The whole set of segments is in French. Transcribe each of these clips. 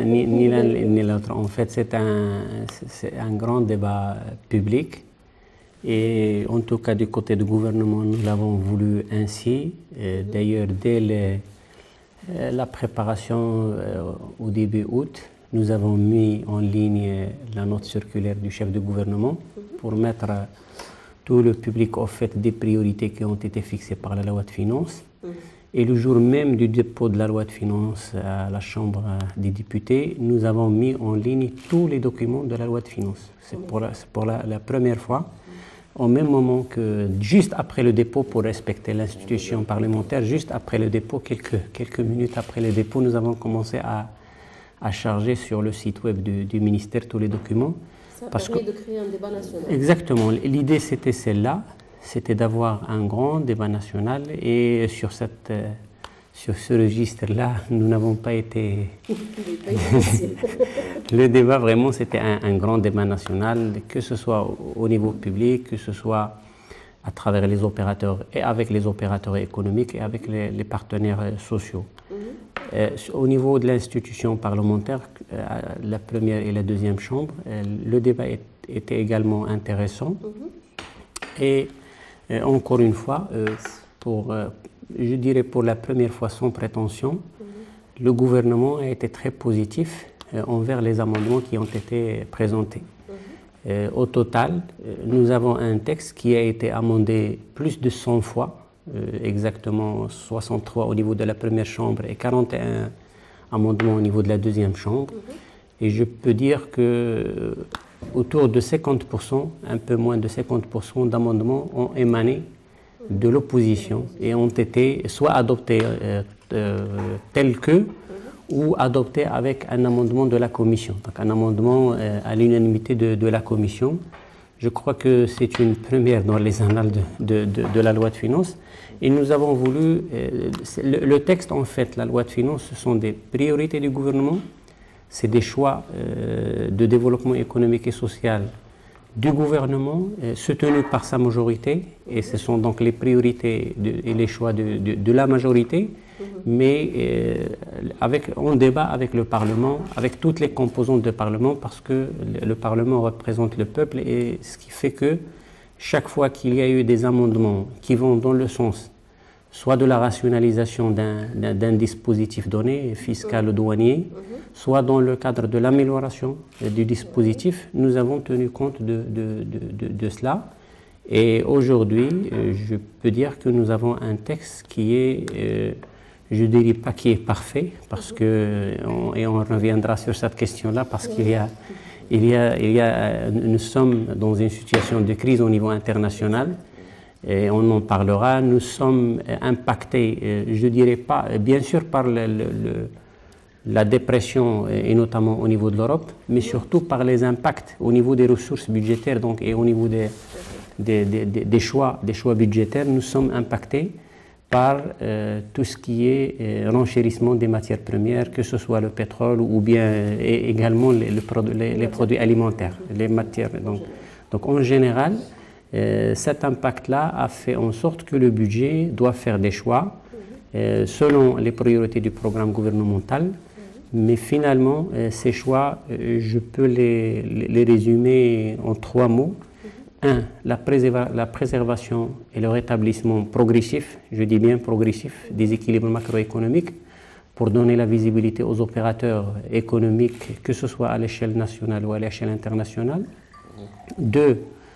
ni l'un ni l'autre. En fait, c'est un grand débat public. Et en tout cas, du côté du gouvernement, nous l'avons voulu ainsi. D'ailleurs, dès la préparation au début août, nous avons mis en ligne la note circulaire du chef du gouvernement pour mettre tout le public au fait des priorités qui ont été fixées par la loi de finances. Et le jour même du dépôt de la loi de finances à la Chambre des députés, nous avons mis en ligne tous les documents de la loi de finances. C'est pour la première fois. Au même moment que, juste après le dépôt, pour respecter l'institution parlementaire, juste après le dépôt, quelques minutes après le dépôt, nous avons commencé à charger sur le site web du ministère tous les documents. Ça a permis de créer un débat national. Exactement. L'idée, c'était celle-là, c'était d'avoir un grand débat national, et sur ce registre-là, nous n'avons pas été... Le débat, vraiment, c'était un grand débat national, que ce soit au niveau public, que ce soit à travers les opérateurs et avec les opérateurs économiques et avec les partenaires sociaux. Au niveau de l'institution parlementaire, la première et la deuxième chambre, le débat était également intéressant. Et encore une fois, je dirais pour la première fois sans prétention, le gouvernement a été très positif envers les amendements qui ont été présentés. Au total, nous avons un texte qui a été amendé plus de 100 fois, exactement 63 au niveau de la première chambre et 41 amendements au niveau de la deuxième chambre. Et je peux dire que autour de 50%, un peu moins de 50% d'amendements ont émané de l'opposition et ont été soit adoptés tels que, ou adoptés avec un amendement de la commission, donc un amendement à l'unanimité de la commission. Je crois que c'est une première dans les annales de la loi de finances. Et nous avons voulu, le texte en fait, la loi de finances, ce sont des priorités du gouvernement, c'est des choix de développement économique et social du gouvernement, soutenus par sa majorité, et ce sont donc les priorités et les choix de la majorité, mais on débat avec le Parlement, avec toutes les composantes du Parlement, parce que le Parlement représente le peuple, et ce qui fait que chaque fois qu'il y a eu des amendements qui vont dans le sens soit de la rationalisation d'un dispositif donné, fiscal ou douanier, soit dans le cadre de l'amélioration du dispositif, nous avons tenu compte de cela. Et aujourd'hui, je peux dire que nous avons un texte qui est, je ne dirais pas qui est parfait, parce que, et on reviendra sur cette question-là, parce nous sommes dans une situation de crise au niveau international, et on en parlera. Nous sommes impactés, je dirais pas, bien sûr par la dépression, et notamment au niveau de l'Europe, mais surtout par les impacts au niveau des ressources budgétaires, donc, et au niveau des choix budgétaires. Nous sommes impactés par tout ce qui est renchérissement des matières premières, que ce soit le pétrole ou bien également les produits alimentaires, les matières. Donc en général, cet impact-là a fait en sorte que le budget doit faire des choix selon les priorités du programme gouvernemental, mais finalement, ces choix, je peux les résumer en 3 mots. 1. La préservation et le rétablissement progressif, je dis bien progressif, des équilibres macroéconomiques pour donner la visibilité aux opérateurs économiques, que ce soit à l'échelle nationale ou à l'échelle internationale. 2.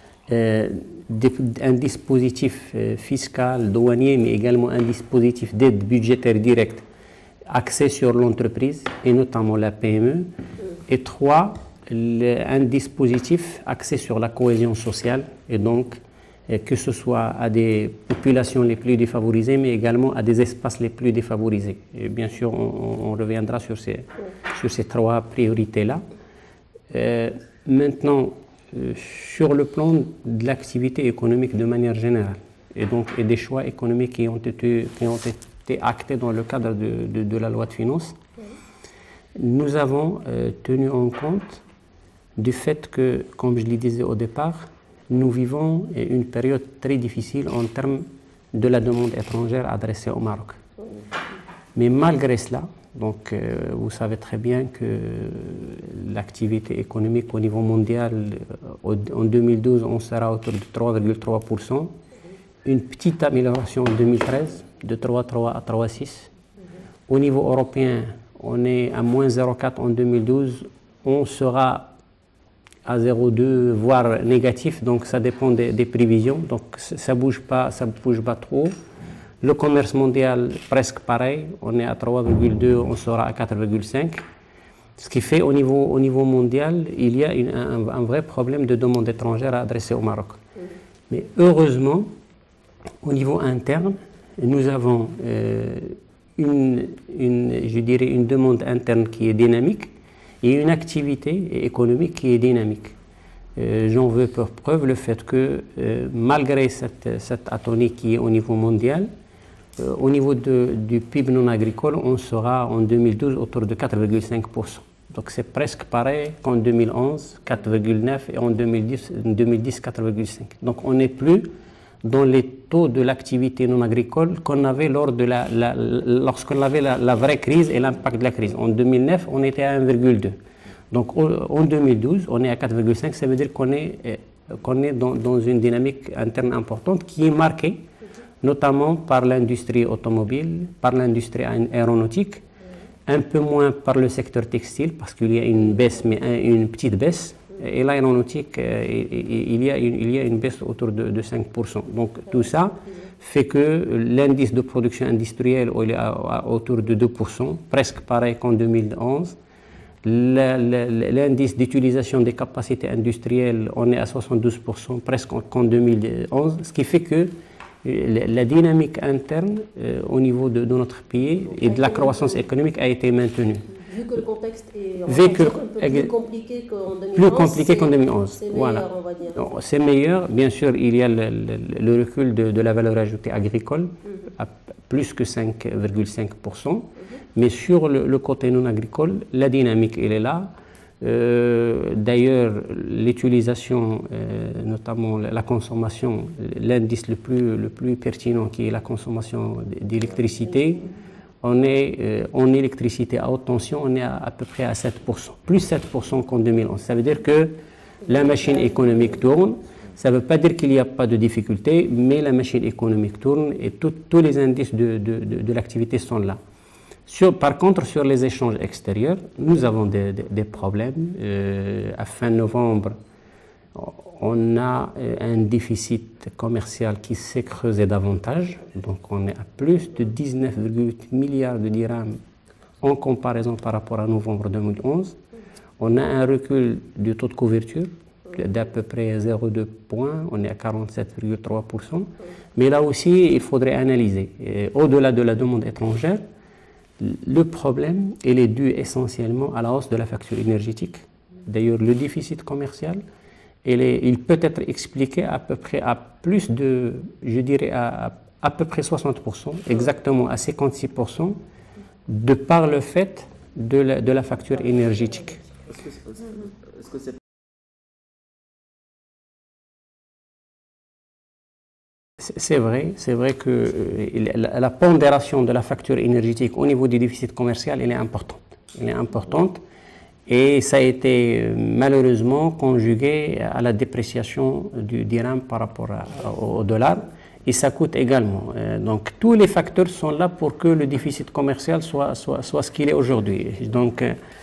Un dispositif fiscal, douanier, mais également un dispositif d'aide budgétaire directe axé sur l'entreprise et notamment la PME. Et 3, un dispositif axé sur la cohésion sociale, et donc que ce soit à des populations les plus défavorisées, mais également à des espaces les plus défavorisés. Et bien sûr, on reviendra sur ces 3 priorités-là. Maintenant, sur le plan de l'activité économique de manière générale, et des choix économiques qui ont été actés dans le cadre de la loi de finances, nous avons tenu en compte du fait que, comme je le disais au départ, nous vivons une période très difficile en termes de la demande étrangère adressée au Maroc. Mais malgré cela, Donc, vous savez très bien que l'activité économique au niveau mondial, en 2012, on sera autour de 3,3%. Une petite amélioration en 2013, de 3,3 à 3,6. Au niveau européen, on est à moins 0,4 en 2012. On sera à 0,2, voire négatif. Donc, ça dépend des prévisions. Donc, ça ne bouge pas trop. Le commerce mondial, presque pareil, on est à 3,2, on sera à 4,5. Ce qui fait au niveau mondial, il y a un vrai problème de demande étrangère à adresser au Maroc. Mais heureusement, au niveau interne, nous avons je dirais une demande interne qui est dynamique et une activité économique qui est dynamique. J'en veux pour preuve le fait que malgré cette atonie qui est au niveau mondial, au niveau du PIB non agricole, on sera en 2012 autour de 4,5%. Donc c'est presque pareil qu'en 2011, 4,9% et en 2010, 4,5%. Donc on n'est plus dans les taux de l'activité non agricole qu'on avait lorsqu'on avait la vraie crise et l'impact de la crise. En 2009, on était à 1,2%. Donc en 2012, on est à 4,5%, ça veut dire qu'on est dans une dynamique interne importante qui est marquée notamment par l'industrie automobile, par l'industrie aéronautique, un peu moins par le secteur textile, parce qu'il y a une baisse, mais une petite baisse. Et l'aéronautique, il y a une baisse autour de 5%. Donc tout ça fait que l'indice de production industrielle il est autour de 2%, presque pareil qu'en 2011. L'indice d'utilisation des capacités industrielles, on est à 72%, presque qu'en 2011, ce qui fait que la dynamique interne au niveau de notre pays et de la croissance économique a été maintenue. Vu que le contexte est un peu plus compliqué qu'en 2011, c'est meilleur, voilà. On va dire. C'est meilleur, bien sûr, il y a le recul de la valeur ajoutée agricole à plus que 5,5%, mais sur le côté non agricole, la dynamique elle est là. D'ailleurs, l'utilisation, notamment la consommation, l'indice le plus pertinent qui est la consommation d'électricité, on est en électricité à haute tension, on est à peu près à 7%, plus 7% qu'en 2011. Ça veut dire que la machine économique tourne. Ça ne veut pas dire qu'il n'y a pas de difficultés, mais la machine économique tourne et tous les indices de l'activité sont là. Par contre, sur les échanges extérieurs, nous avons des problèmes. À fin novembre, on a un déficit commercial qui s'est creusé davantage. Donc, on est à plus de 19,8 milliards de dirhams en comparaison par rapport à novembre 2011. On a un recul du taux de couverture d'à peu près 0,2 points. On est à 47,3%. Mais là aussi, il faudrait analyser. Au-delà de la demande étrangère, le problème, il est dû essentiellement à la hausse de la facture énergétique. D'ailleurs, le déficit commercial, il peut être expliqué à peu près à plus de, je dirais, à peu près 60%, exactement à 56%, de par le fait de la facture énergétique. Est-ce que c'est C'est vrai que la pondération de la facture énergétique au niveau du déficit commercial, elle est importante. Elle est importante et ça a été malheureusement conjugué à la dépréciation du dirham par rapport au dollar et ça coûte également. Donc tous les facteurs sont là pour que le déficit commercial soit ce qu'il est aujourd'hui. Donc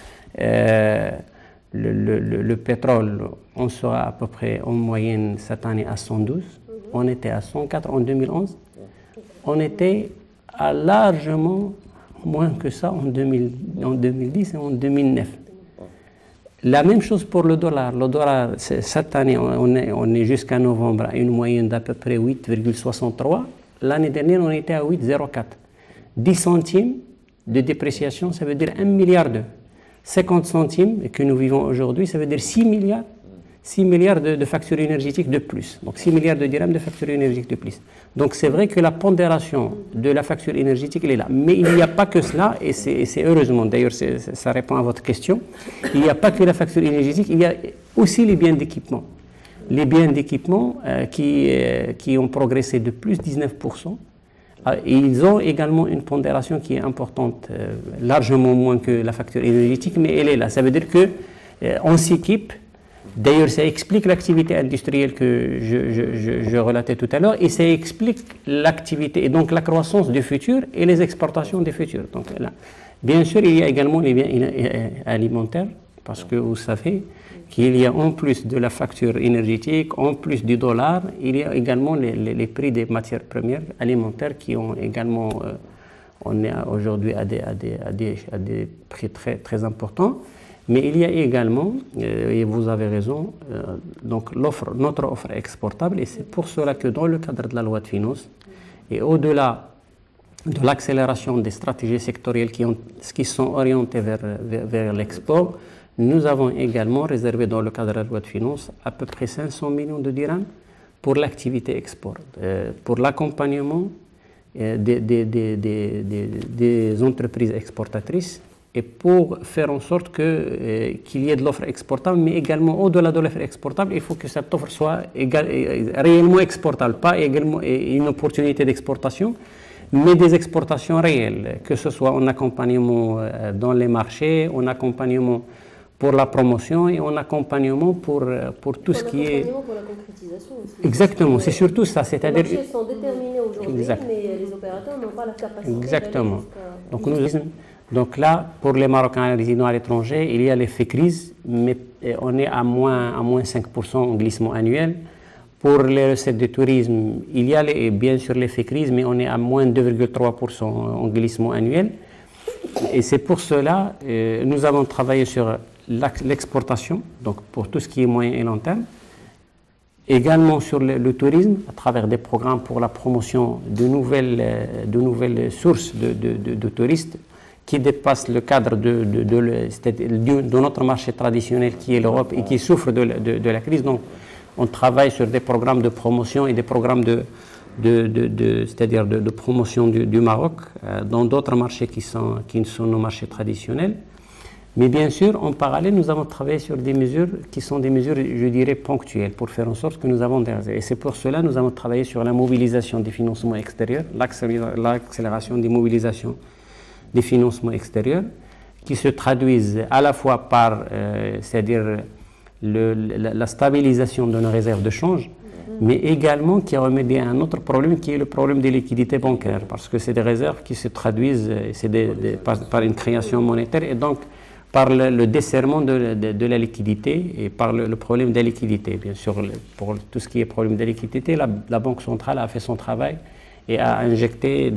le pétrole, on sera à peu près en moyenne cette année à 112. On était à 104 en 2011. On était à largement moins que ça en 2010 et en 2009. La même chose pour le dollar. Le dollar, cette année, on est jusqu'à novembre à une moyenne d'à peu près 8,63. L'année dernière, on était à 8,04. 10 centimes de dépréciation, ça veut dire 1 milliard d'euros. 50 centimes que nous vivons aujourd'hui, ça veut dire 6 milliards. 6 milliards de factures énergétiques de plus. Donc 6 milliards de dirhams de factures énergétiques de plus. Donc c'est vrai que la pondération de la facture énergétique, elle est là. Mais il n'y a pas que cela, et c'est heureusement, d'ailleurs ça répond à votre question, il n'y a pas que la facture énergétique, il y a aussi les biens d'équipement. Les biens d'équipement qui ont progressé de plus 19%, Ils ont également une pondération qui est importante, largement moins que la facture énergétique, mais elle est là. Ça veut dire qu'on s'équipe. D'ailleurs, ça explique l'activité industrielle que je relatais tout à l'heure, et ça explique l'activité, et donc la croissance du futur et les exportations du futur. Donc, là, bien sûr, il y a également les biens alimentaires, parce que vous savez qu'il y a en plus de la facture énergétique, en plus du dollar, il y a également les prix des matières premières alimentaires qui ont également, on est aujourd'hui à des prix très, très importants. Mais il y a également, et vous avez raison, donc notre offre exportable, et c'est pour cela que dans le cadre de la loi de finances, et au-delà de l'accélération des stratégies sectorielles qui sont orientées vers l'export, nous avons également réservé dans le cadre de la loi de finances à peu près 500 millions de dirhams pour l'activité export, pour l'accompagnement des entreprises exportatrices, et pour faire en sorte qu'il y ait de l'offre exportable, mais également au-delà de l'offre exportable, il faut que cette offre soit réellement exportable, pas également une opportunité d'exportation, mais des exportations réelles, que ce soit en accompagnement dans les marchés, en accompagnement pour la promotion et en accompagnement pour tout ce qui est... Pour la concrétisation aussi. Exactement, c'est surtout ça. C'est-à-dire... Les marchés sont déterminés aujourd'hui, mais les opérateurs n'ont pas la capacité. Exactement. Donc là, pour les Marocains résidant à l'étranger, il y a l'effet crise, mais on est à moins 5% en glissement annuel. Pour les recettes de tourisme, il y a bien sûr l'effet crise, mais on est à moins 2,3% en glissement annuel. Et c'est pour cela que nous avons travaillé sur l'exportation, donc pour tout ce qui est moyen et long terme. Également sur le tourisme, à travers des programmes pour la promotion de nouvelles sources de touristes, qui dépasse le cadre de notre marché traditionnel qui est l'Europe et qui souffre de la crise. Donc, on travaille sur des programmes de promotion et des programmes c'est-à-dire de promotion du Maroc dans d'autres marchés qui sont nos marchés traditionnels. Mais bien sûr, en parallèle, nous avons travaillé sur des mesures qui sont des mesures, je dirais, ponctuelles pour faire en sorte que nous avons des réserves. Et c'est pour cela que nous avons travaillé sur la mobilisation des financements extérieurs, l'accélération des mobilisations des financements extérieurs, qui se traduisent à la fois par, c'est-à-dire la stabilisation de nos réserves de change, mais également qui remédie à un autre problème qui est le problème des liquidités bancaires, parce que c'est des réserves qui se traduisent par une création monétaire et donc par le desserrement de la liquidité et par le problème de la liquidité. Bien sûr, pour tout ce qui est problème de liquidité, la Banque centrale a fait son travail et a injecté,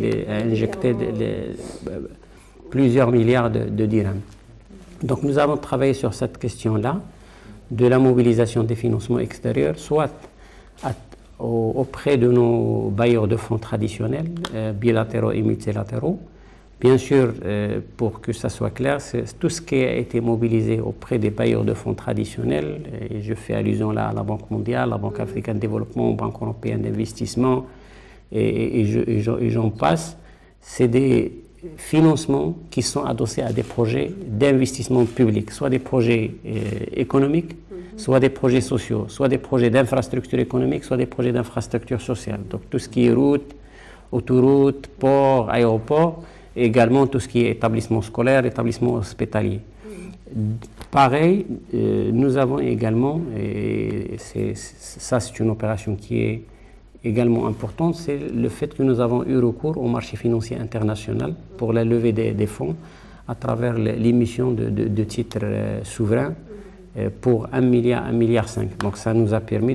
plusieurs milliards de dirhams. Donc nous avons travaillé sur cette question-là, de la mobilisation des financements extérieurs, soit auprès de nos bailleurs de fonds traditionnels, bilatéraux et multilatéraux. Bien sûr, pour que ça soit clair, c'est tout ce qui a été mobilisé auprès des bailleurs de fonds traditionnels, et je fais allusion là à la Banque mondiale, la Banque africaine de développement, Banque européenne d'investissement, et j'en passe. C'est des financements qui sont adossés à des projets d'investissement public, soit des projets économiques, soit des projets sociaux, soit des projets d'infrastructure économique, soit des projets d'infrastructure sociale. Donc tout ce qui est route, autoroute, port, aéroport, et également tout ce qui est établissement scolaire, établissement hospitalier. Pareil, nous avons également, et ça c'est une opération qui est également importante, c'est le fait que nous avons eu recours au marché financier international pour la levée des fonds à travers l'émission de titres souverains pour 1,5 milliard. Donc ça nous a permis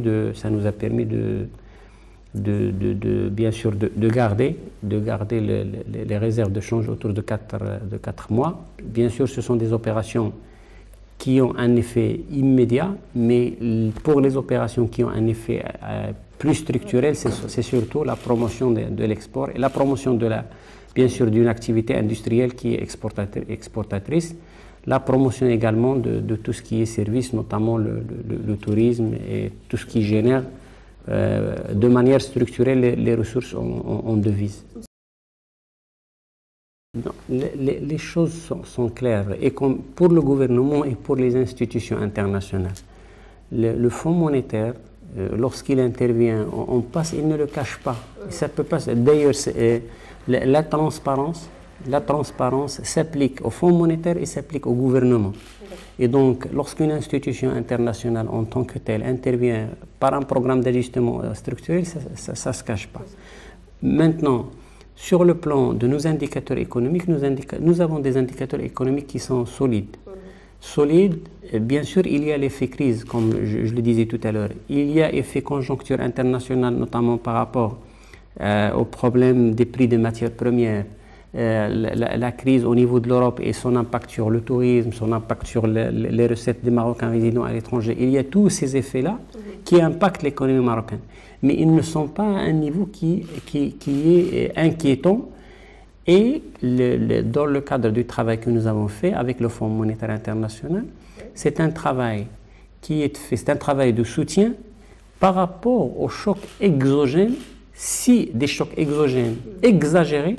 bien sûr de garder les réserves de change autour de 4 mois. Bien sûr, ce sont des opérations qui ont un effet immédiat, mais pour les opérations qui ont un effet plus structurel, c'est surtout la promotion de l'export et la promotion bien sûr d'une activité industrielle qui est exportatrice, la promotion également de tout ce qui est service, notamment le tourisme et tout ce qui génère de manière structurelle les ressources en devises. Les choses sont claires, et comme pour le gouvernement et pour les institutions internationales. Le Fonds monétaire lorsqu'il intervient, on passe, il ne le cache pas. Ça peut pas. D'ailleurs, la transparence s'applique au Fonds monétaire et s'applique au gouvernement. Et donc, lorsqu'une institution internationale en tant que telle intervient par un programme d'ajustement structurel, ça ne se cache pas. Maintenant, sur le plan de nos indicateurs économiques, nous avons des indicateurs économiques qui sont solides. Solides, bien sûr, il y a l'effet crise, comme je le disais tout à l'heure. Il y a effet conjoncture internationale, notamment par rapport au problème des prix des matières premières, la crise au niveau de l'Europe et son impact sur le tourisme, son impact sur les recettes des Marocains résidant à l'étranger. Il y a tous ces effets-là qui impactent l'économie marocaine. Mais ils ne sont pas à un niveau qui est inquiétant. Et dans le cadre du travail que nous avons fait avec le Fonds monétaire international, c'est un travail qui est fait, c'est un travail de soutien par rapport aux chocs exogènes, si des chocs exogènes exagérés,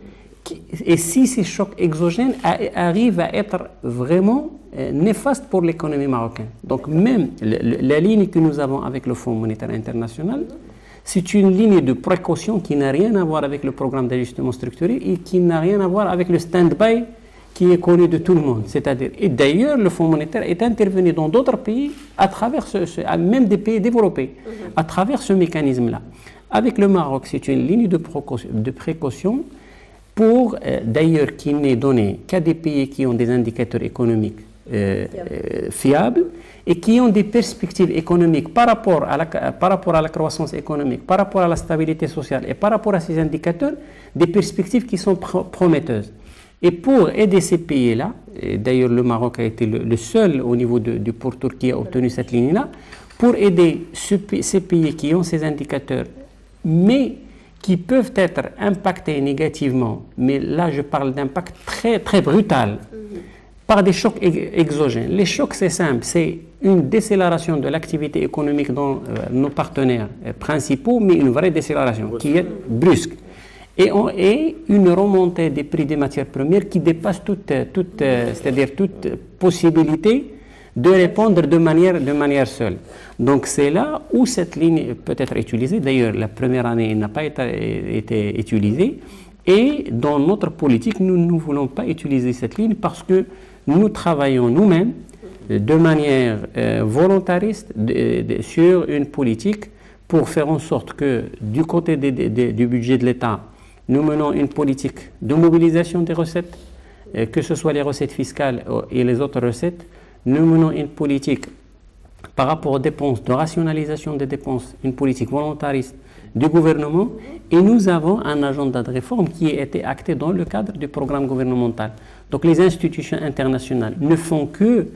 et si ces chocs exogènes arrivent à être vraiment néfastes pour l'économie marocaine. Donc même la ligne que nous avons avec le Fonds monétaire international, c'est une ligne de précaution qui n'a rien à voir avec le programme d'ajustement structuré et qui n'a rien à voir avec le stand-by qui est connu de tout le monde. C'est-à-dire, et d'ailleurs, le Fonds monétaire est intervenu dans d'autres pays, à travers même des pays développés, à travers ce mécanisme-là. Avec le Maroc, c'est une ligne de précaution pour, d'ailleurs, qui n'est donnée qu'à des pays qui ont des indicateurs économiques fiables et qui ont des perspectives économiques par rapport à la croissance économique, par rapport à la stabilité sociale et par rapport à ces indicateurs, des perspectives qui sont prometteuses. Et pour aider ces pays-là, d'ailleurs le Maroc a été le seul au niveau du pourtour qui a obtenu cette ligne-là, pour aider ces pays qui ont ces indicateurs, mais qui peuvent être impactés négativement, mais là je parle d'impact très, très brutal, par des chocs exogènes. Les chocs, c'est simple, c'est une décélération de l'activité économique dans nos partenaires principaux, mais une vraie décélération qui est brusque. Et une remontée des prix des matières premières qui dépasse c'est-à-dire toute possibilité de répondre de manière seule. Donc c'est là où cette ligne peut être utilisée. D'ailleurs, la première année n'a pas été utilisée. Et dans notre politique, nous ne voulons pas utiliser cette ligne parce que nous travaillons nous-mêmes de manière volontariste sur une politique pour faire en sorte que du côté du budget de l'État, nous menons une politique de mobilisation des recettes, que ce soit les recettes fiscales et les autres recettes. Nous menons une politique par rapport aux dépenses, de rationalisation des dépenses, une politique volontariste du gouvernement, et nous avons un agenda de réforme qui a été acté dans le cadre du programme gouvernemental. Donc les institutions internationales ne font que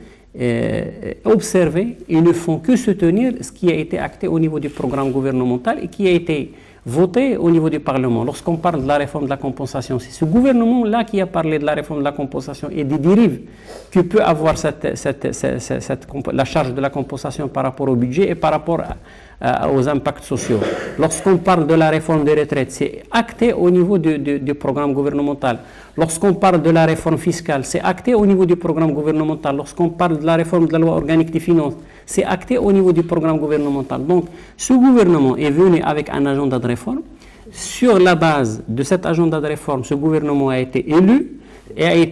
observer et ne font que soutenir ce qui a été acté au niveau du programme gouvernemental et qui a été voté au niveau du Parlement. Lorsqu'on parle de la réforme de la compensation, c'est ce gouvernement-là qui a parlé de la réforme de la compensation et des dérives que peut avoir la charge de la compensation par rapport au budget et par rapport aux impacts sociaux. Lorsqu'on parle de la réforme des retraites, c'est acté au niveau du programme gouvernemental. Lorsqu'on parle de la réforme fiscale, c'est acté au niveau du programme gouvernemental. Lorsqu'on parle de la réforme de la loi organique des finances, c'est acté au niveau du programme gouvernemental. Donc, ce gouvernement est venu avec un agenda de réforme. Sur la base de cet agenda de réforme, ce gouvernement a été élu et a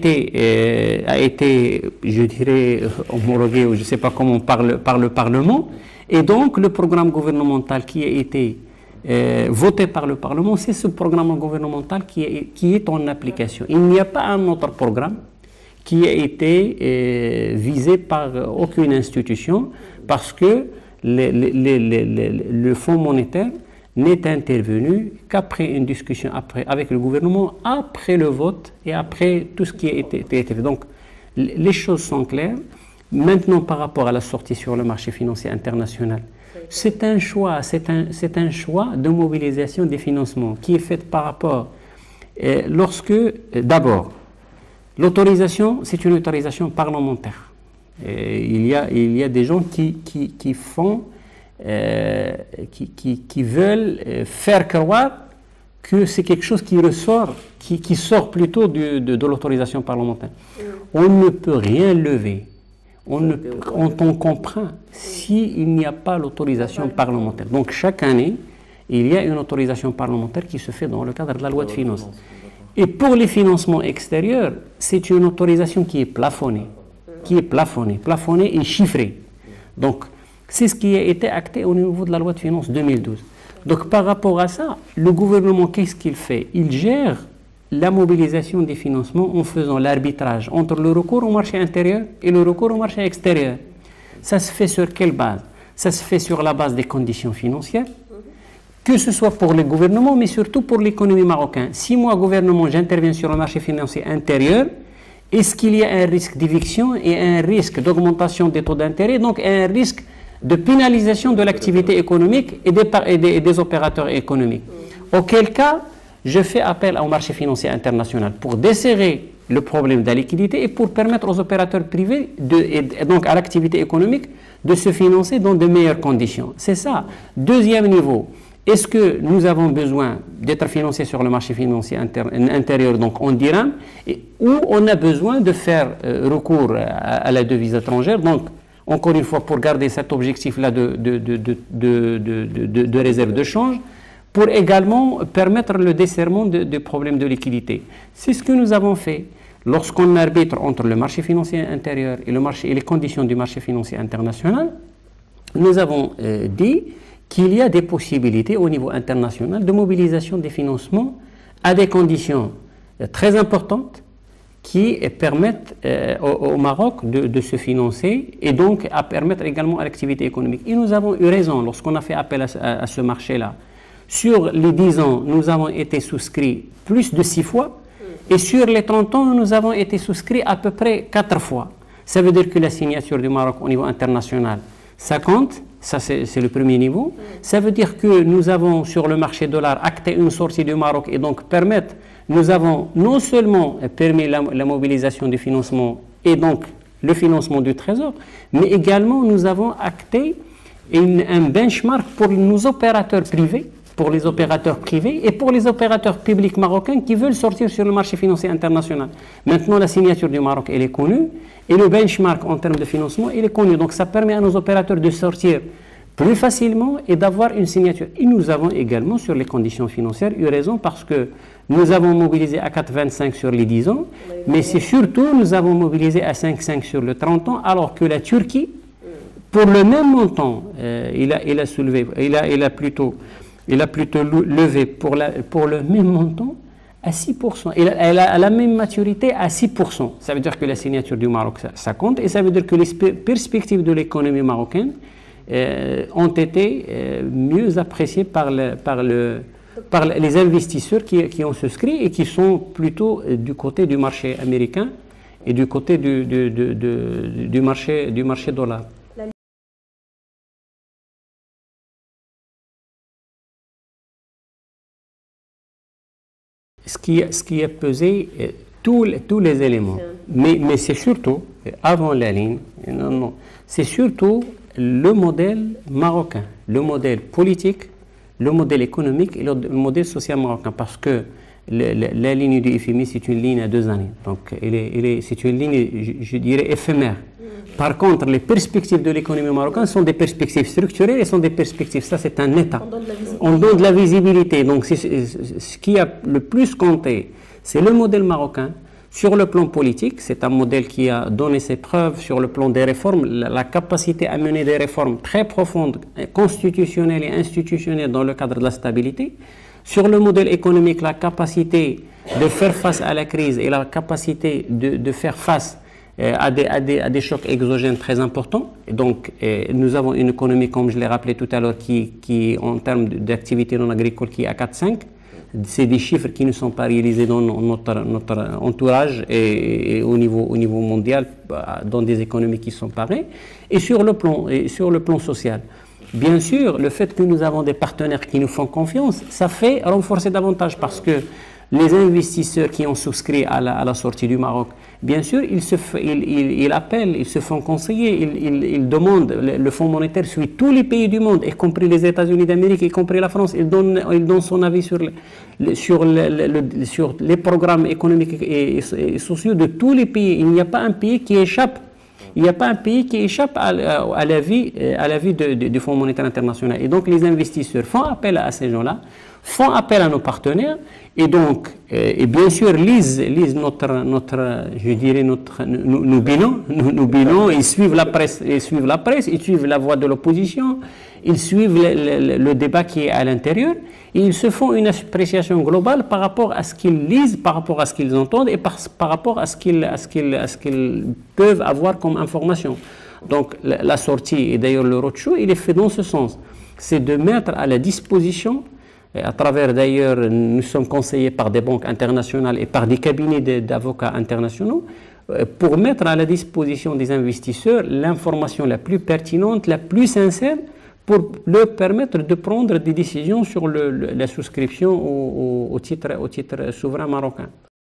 été, je dirais, homologué, ou je ne sais pas comment on parle, par le Parlement. Et donc, le programme gouvernemental qui a été voté par le Parlement, c'est ce programme gouvernemental qui est en application. Il n'y a pas un autre programme qui a été visé par aucune institution parce que le Fonds monétaire n'est intervenu qu'après une discussion avec le gouvernement, après le vote et après tout ce qui a été fait. Donc, les choses sont claires. Maintenant, par rapport à la sortie sur le marché financier international, c'est un choix de mobilisation des financements qui est fait par rapport d'abord, l'autorisation, c'est une autorisation parlementaire. Il y a des gens qui veulent faire croire que c'est quelque chose qui sort plutôt de l'autorisation parlementaire. On ne peut rien lever. on comprend s'il n'y a pas l'autorisation parlementaire. Donc chaque année, il y a une autorisation parlementaire qui se fait dans le cadre de la loi de finances. Et pour les financements extérieurs, c'est une autorisation qui est plafonnée, plafonnée et chiffrée. Donc, c'est ce qui a été acté au niveau de la loi de finances 2012. Donc, par rapport à ça, le gouvernement, qu'est-ce qu'il fait? Il gère la mobilisation des financements en faisant l'arbitrage entre le recours au marché intérieur et le recours au marché extérieur. Ça se fait sur quelle base? Ça se fait sur la base des conditions financières, que ce soit pour le gouvernement, mais surtout pour l'économie marocaine. Si moi, gouvernement, j'interviens sur le marché financier intérieur, est-ce qu'il y a un risque d'éviction et un risque d'augmentation des taux d'intérêt, donc un risque de pénalisation de l'activité économique et des opérateurs économiques? Auquel cas, je fais appel au marché financier international pour desserrer le problème de la liquidité et pour permettre aux opérateurs privés, et donc à l'activité économique, de se financer dans de meilleures conditions. C'est ça. Deuxième niveau. Est-ce que nous avons besoin d'être financés sur le marché financier intérieur, donc en dirham, ou on a besoin de faire recours à la devise étrangère? Donc, encore une fois, pour garder cet objectif-là de réserve de change, pour également permettre le desserrement de problèmes de liquidité. C'est ce que nous avons fait. Lorsqu'on arbitre entre le marché financier intérieur et les conditions du marché financier international, nous avons dit qu'il y a des possibilités au niveau international de mobilisation des financements à des conditions très importantes qui permettent au Maroc de se financer et donc à permettre également à l'activité économique. Et nous avons eu raison lorsqu'on a fait appel à ce marché-là. Sur les 10 ans, nous avons été souscrits plus de 6 fois et sur les 30 ans, nous avons été souscrits à peu près 4 fois. Ça veut dire que la signature du Maroc au niveau international, ça compte. Ça, c'est le premier niveau. Ça veut dire que nous avons, sur le marché dollar, acté une sortie du Maroc et donc nous avons non seulement permis la mobilisation du financement et donc le financement du Trésor, mais également nous avons acté un benchmark pour nos opérateurs privés, pour les opérateurs privés et pour les opérateurs publics marocains qui veulent sortir sur le marché financier international. Maintenant, la signature du Maroc, elle est connue. Et le benchmark en termes de financement, il est connu. Donc ça permet à nos opérateurs de sortir plus facilement et d'avoir une signature. Et nous avons également, sur les conditions financières, eu raison parce que nous avons mobilisé à 4,25 sur les 10 ans, mais c'est surtout, nous avons mobilisé à 5,5 sur le 30 ans, alors que la Turquie, pour le même montant, il a plutôt levé pour le même montant à 6%. Elle a la même maturité à 6%. Ça veut dire que la signature du Maroc, ça compte, et ça veut dire que les perspectives de l'économie marocaine ont été mieux appréciées par les investisseurs qui ont souscrit et qui sont plutôt du côté du marché américain et du côté du marché dollar. Ce qui a pesé tous les éléments. Mais c'est surtout, avant la ligne, c'est surtout le modèle marocain, le modèle politique, le modèle économique et le modèle social marocain. Parce que la ligne du FMI, c'est une ligne à 2 années. Donc, c'est une ligne, je dirais, éphémère. Par contre, les perspectives de l'économie marocaine sont des perspectives structurelles et sont des perspectives. Ça, c'est un état. On donne de la visibilité. Donc, ce qui a le plus compté, c'est le modèle marocain. Sur le plan politique, c'est un modèle qui a donné ses preuves sur le plan des réformes, la capacité à mener des réformes très profondes, constitutionnelles et institutionnelles dans le cadre de la stabilité. Sur le modèle économique, la capacité de faire face à la crise et la capacité de faire face à des chocs exogènes très importants. Et donc, nous avons une économie, comme je l'ai rappelé tout à l'heure, qui en termes d'activité non agricole, qui est à 4,5. C'est des chiffres qui ne sont pas réalisés dans notre entourage et au niveau mondial, dans des économies qui sont pareilles. Et sur le plan social, bien sûr, le fait que nous avons des partenaires qui nous font confiance, ça fait renforcer davantage parce que les investisseurs qui ont souscrit à la sortie du Maroc, bien sûr, ils appellent, ils se font conseiller, ils demandent, le Fonds monétaire suit tous les pays du monde, y compris les États-Unis d'Amérique, y compris la France, il donne son avis sur les programmes économiques et sociaux de tous les pays. Il n'y a pas un pays qui échappe Il n'y a pas un pays qui échappe à l'avis du Fonds monétaire international. Et donc les investisseurs font appel à ces gens-là, font appel à nos partenaires, et donc, et bien sûr, lisent nos bilans, ils suivent la presse, ils suivent la voix de l'opposition, ils suivent le débat qui est à l'intérieur, et ils se font une appréciation globale par rapport à ce qu'ils lisent, par rapport à ce qu'ils entendent, et par rapport à ce qu'ils peuvent avoir comme information. Donc, la sortie, et d'ailleurs le roadshow, il est fait dans ce sens. C'est de mettre à la disposition, à travers d'ailleurs, nous sommes conseillés par des banques internationales et par des cabinets d'avocats internationaux, pour mettre à la disposition des investisseurs l'information la plus pertinente, la plus sincère, pour leur permettre de prendre des décisions sur la souscription au titre souverain marocain.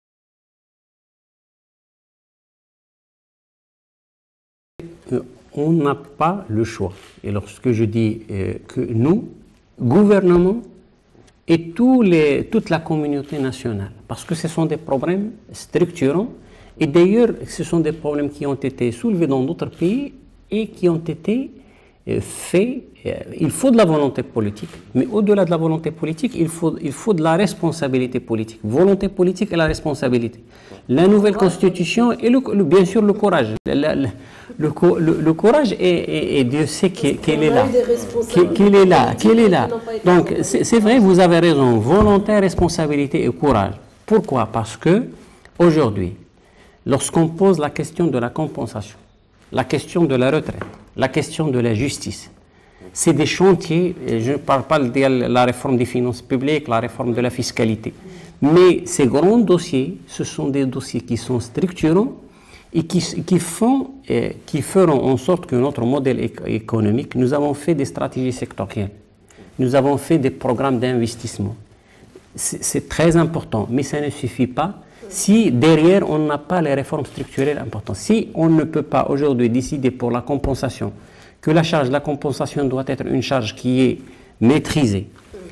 On n'a pas le choix. Et lorsque je dis que nous, gouvernement, et toute la communauté nationale, parce que ce sont des problèmes structurants, et d'ailleurs ce sont des problèmes qui ont été soulevés dans d'autres pays et qui ont été faits. Il faut de la volonté politique, mais au-delà de la volonté politique, il faut de la responsabilité politique. Volonté politique et la responsabilité. La nouvelle constitution et bien sûr le courage. Le courage, et Dieu sait qu'il est là. Qu'il est là. Donc c'est vrai, vous avez raison. Volonté, responsabilité et courage. Pourquoi? Parce que aujourd'hui, lorsqu'on pose la question de la compensation, la question de la retraite, la question de la justice, c'est des chantiers, je ne parle pas de la réforme des finances publiques, la réforme de la fiscalité, mais ces grands dossiers, ce sont des dossiers qui sont structurants et qui feront en sorte que notre modèle économique, nous avons fait des stratégies sectorielles, nous avons fait des programmes d'investissement. C'est très important, mais ça ne suffit pas si derrière on n'a pas les réformes structurelles importantes. Si on ne peut pas aujourd'hui décider pour la compensation, que la charge de la compensation doit être une charge qui est maîtrisée,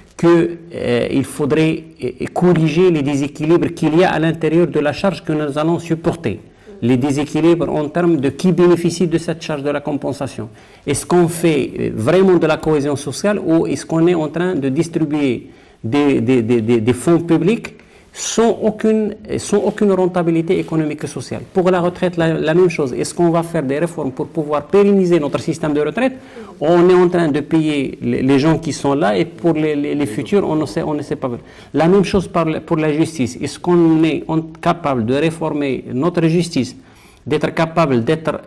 qu'il faudrait corriger les déséquilibres qu'il y a à l'intérieur de la charge que nous allons supporter. Les déséquilibres en termes de qui bénéficie de cette charge de la compensation. Est-ce qu'on fait vraiment de la cohésion sociale ou est-ce qu'on est en train de distribuer des fonds publics sans aucune rentabilité économique et sociale? Pour la retraite, la même chose. Est-ce qu'on va faire des réformes pour pouvoir pérenniser notre système de retraite? On est en train de payer les gens qui sont là et pour les futurs, on ne sait pas. La même chose pour la justice. Est-ce qu'on est capable de réformer notre justice, d'être capable d'être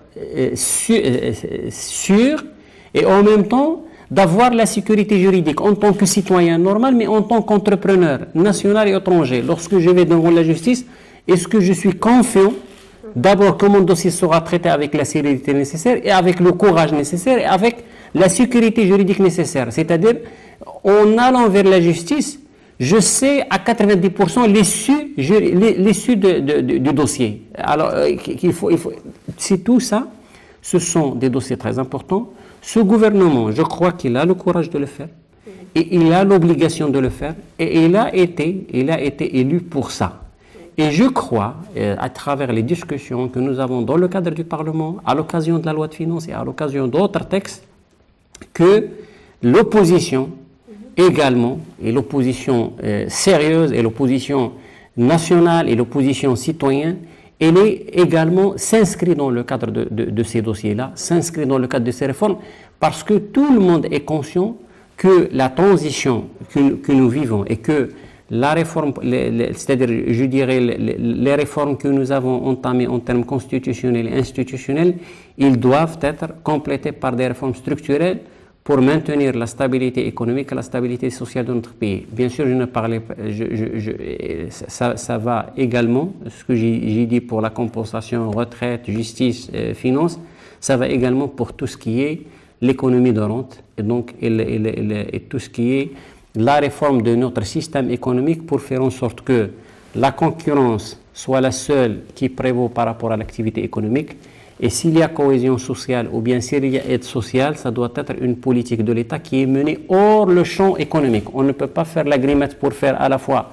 sûr et en même temps d'avoir la sécurité juridique en tant que citoyen normal, mais en tant qu'entrepreneur national et étranger. Lorsque je vais devant la justice, est-ce que je suis confiant d'abord que mon dossier sera traité avec la sérénité nécessaire et avec le courage nécessaire et avec la sécurité juridique nécessaire? C'est-à-dire, en allant vers la justice, je sais à 90% l'issue du dossier. Alors, c'est tout ça, ce sont des dossiers très importants. Ce gouvernement, je crois qu'il a le courage de le faire et il a l'obligation de le faire et il a été élu pour ça. Et je crois, à travers les discussions que nous avons dans le cadre du Parlement, à l'occasion de la loi de finances et à l'occasion d'autres textes, que l'opposition également, et l'opposition sérieuse et l'opposition nationale et l'opposition citoyenne, elle est également s'inscrit dans le cadre de ces dossiers-là, s'inscrit dans le cadre de ces réformes, parce que tout le monde est conscient que la transition que nous vivons et que la réforme, c'est-à-dire, je dirais, les réformes que nous avons entamées en termes constitutionnels et institutionnels, ils doivent être complétés par des réformes structurelles pour maintenir la stabilité économique et la stabilité sociale de notre pays. Bien sûr, je ne parlais pas, ça va également, ce que j'ai dit pour la compensation, retraite, justice, finances, ça va également pour tout ce qui est l'économie de rente et donc et tout ce qui est la réforme de notre système économique pour faire en sorte que la concurrence soit la seule qui prévaut par rapport à l'activité économique. Et s'il y a cohésion sociale ou bien s'il y a aide sociale, ça doit être une politique de l'État qui est menée hors le champ économique. On ne peut pas faire la grimette pour faire à la fois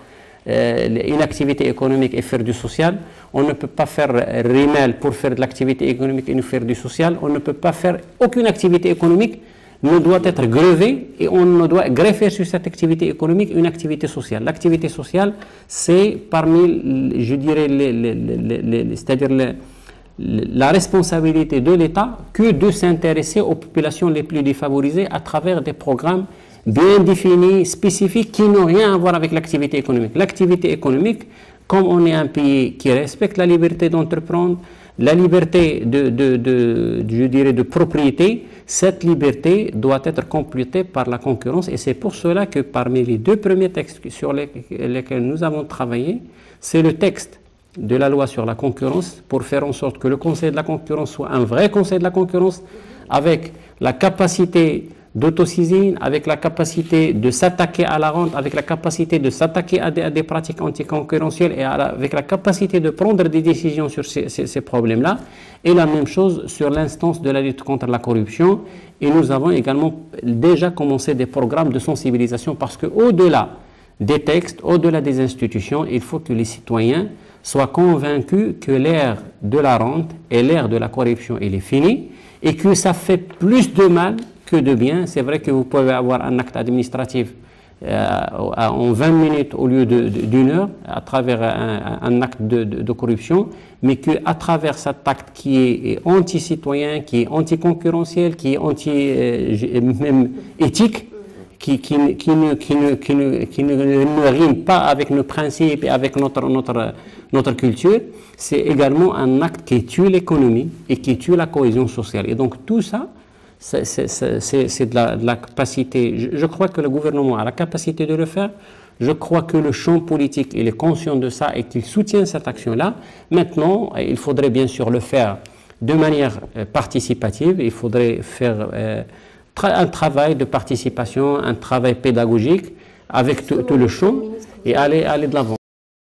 une activité économique et faire du social. On ne peut pas faire rimel pour faire de l'activité économique et nous faire du social. On ne peut pas faire aucune activité économique ne doit être grevée et on ne doit greffer sur cette activité économique une activité sociale. L'activité sociale, c'est parmi, je dirais, c'est-à-dire la responsabilité de l'État que de s'intéresser aux populations les plus défavorisées à travers des programmes bien définis, spécifiques, qui n'ont rien à voir avec l'activité économique. L'activité économique, comme on est un pays qui respecte la liberté d'entreprendre, la liberté je dirais, de propriété, cette liberté doit être complétée par la concurrence et c'est pour cela que parmi les deux premiers textes sur lesquels nous avons travaillé, c'est le texte de la loi sur la concurrence pour faire en sorte que le Conseil de la concurrence soit un vrai Conseil de la concurrence avec la capacité d'autosaisine, avec la capacité de s'attaquer à la rente, avec la capacité de s'attaquer à des pratiques anticoncurrentielles et avec la capacité de prendre des décisions sur ces problèmes-là. Et la même chose sur l'instance de la lutte contre la corruption. Et nous avons également déjà commencé des programmes de sensibilisation parce qu'au-delà des textes, au-delà des institutions, il faut que les citoyens soient convaincus que l'ère de la rente et l'ère de la corruption, elle est finie et que ça fait plus de mal que de bien. C'est vrai que vous pouvez avoir un acte administratif en 20 minutes au lieu d'une heure à travers un acte de corruption, mais qu'à travers cet acte qui est anti-citoyen, qui est anti-concurrentiel, qui est même éthique, qui ne rime pas avec nos principes et avec notre culture, c'est également un acte qui tue l'économie et qui tue la cohésion sociale. Et donc tout ça, c'est de la capacité. Je crois que le gouvernement a la capacité de le faire. Je crois que le champ politique, il est conscient de ça et qu'il soutient cette action-là. Maintenant, il faudrait bien sûr le faire de manière participative. Il faudrait faire un travail de participation, un travail pédagogique avec tout le champ et aller de l'avant.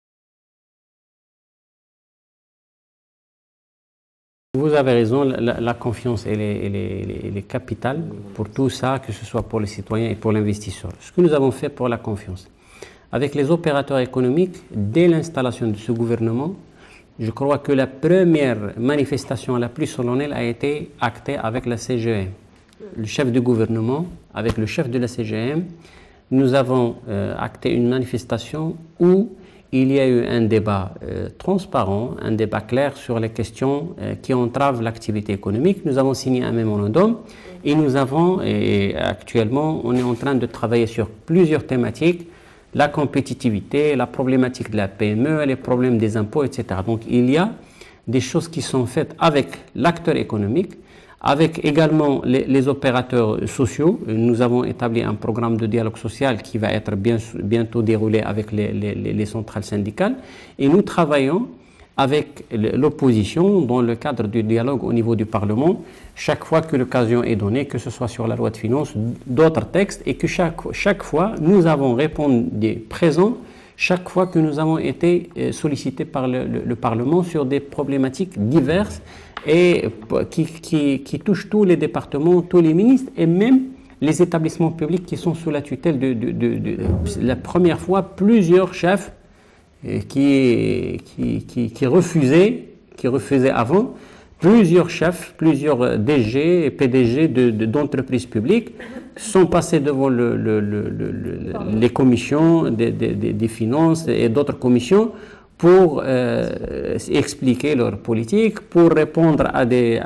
Vous avez raison, la confiance elle est capitale pour tout ça, que ce soit pour les citoyens et pour l'investisseur. Ce que nous avons fait pour la confiance, avec les opérateurs économiques, dès l'installation de ce gouvernement, je crois que la première manifestation la plus solennelle a été actée avec la CGM. Le chef du gouvernement, avec le chef de la CGM, nous avons acté une manifestation où il y a eu un débat transparent, un débat clair sur les questions qui entravent l'activité économique. Nous avons signé un mémorandum et nous avons, et actuellement, on est en train de travailler sur plusieurs thématiques, la compétitivité, la problématique de la PME, les problèmes des impôts, etc. Donc il y a des choses qui sont faites avec l'acteur économique, avec également les opérateurs sociaux. Nous avons établi un programme de dialogue social qui va être bientôt déroulé avec les centrales syndicales et nous travaillons avec l'opposition dans le cadre du dialogue au niveau du Parlement chaque fois que l'occasion est donnée, que ce soit sur la loi de finances, d'autres textes, et que chaque fois nous avons répondu présents chaque fois que nous avons été sollicités par le Parlement sur des problématiques diverses et qui touchent tous les départements, tous les ministres et même les établissements publics qui sont sous la tutelle de la première fois plusieurs chefs qui refusaient avant, plusieurs chefs, plusieurs DG et PDG d'entreprises publiques sont passés devant les commissions des finances et d'autres commissions pour expliquer leur politique, pour répondre à des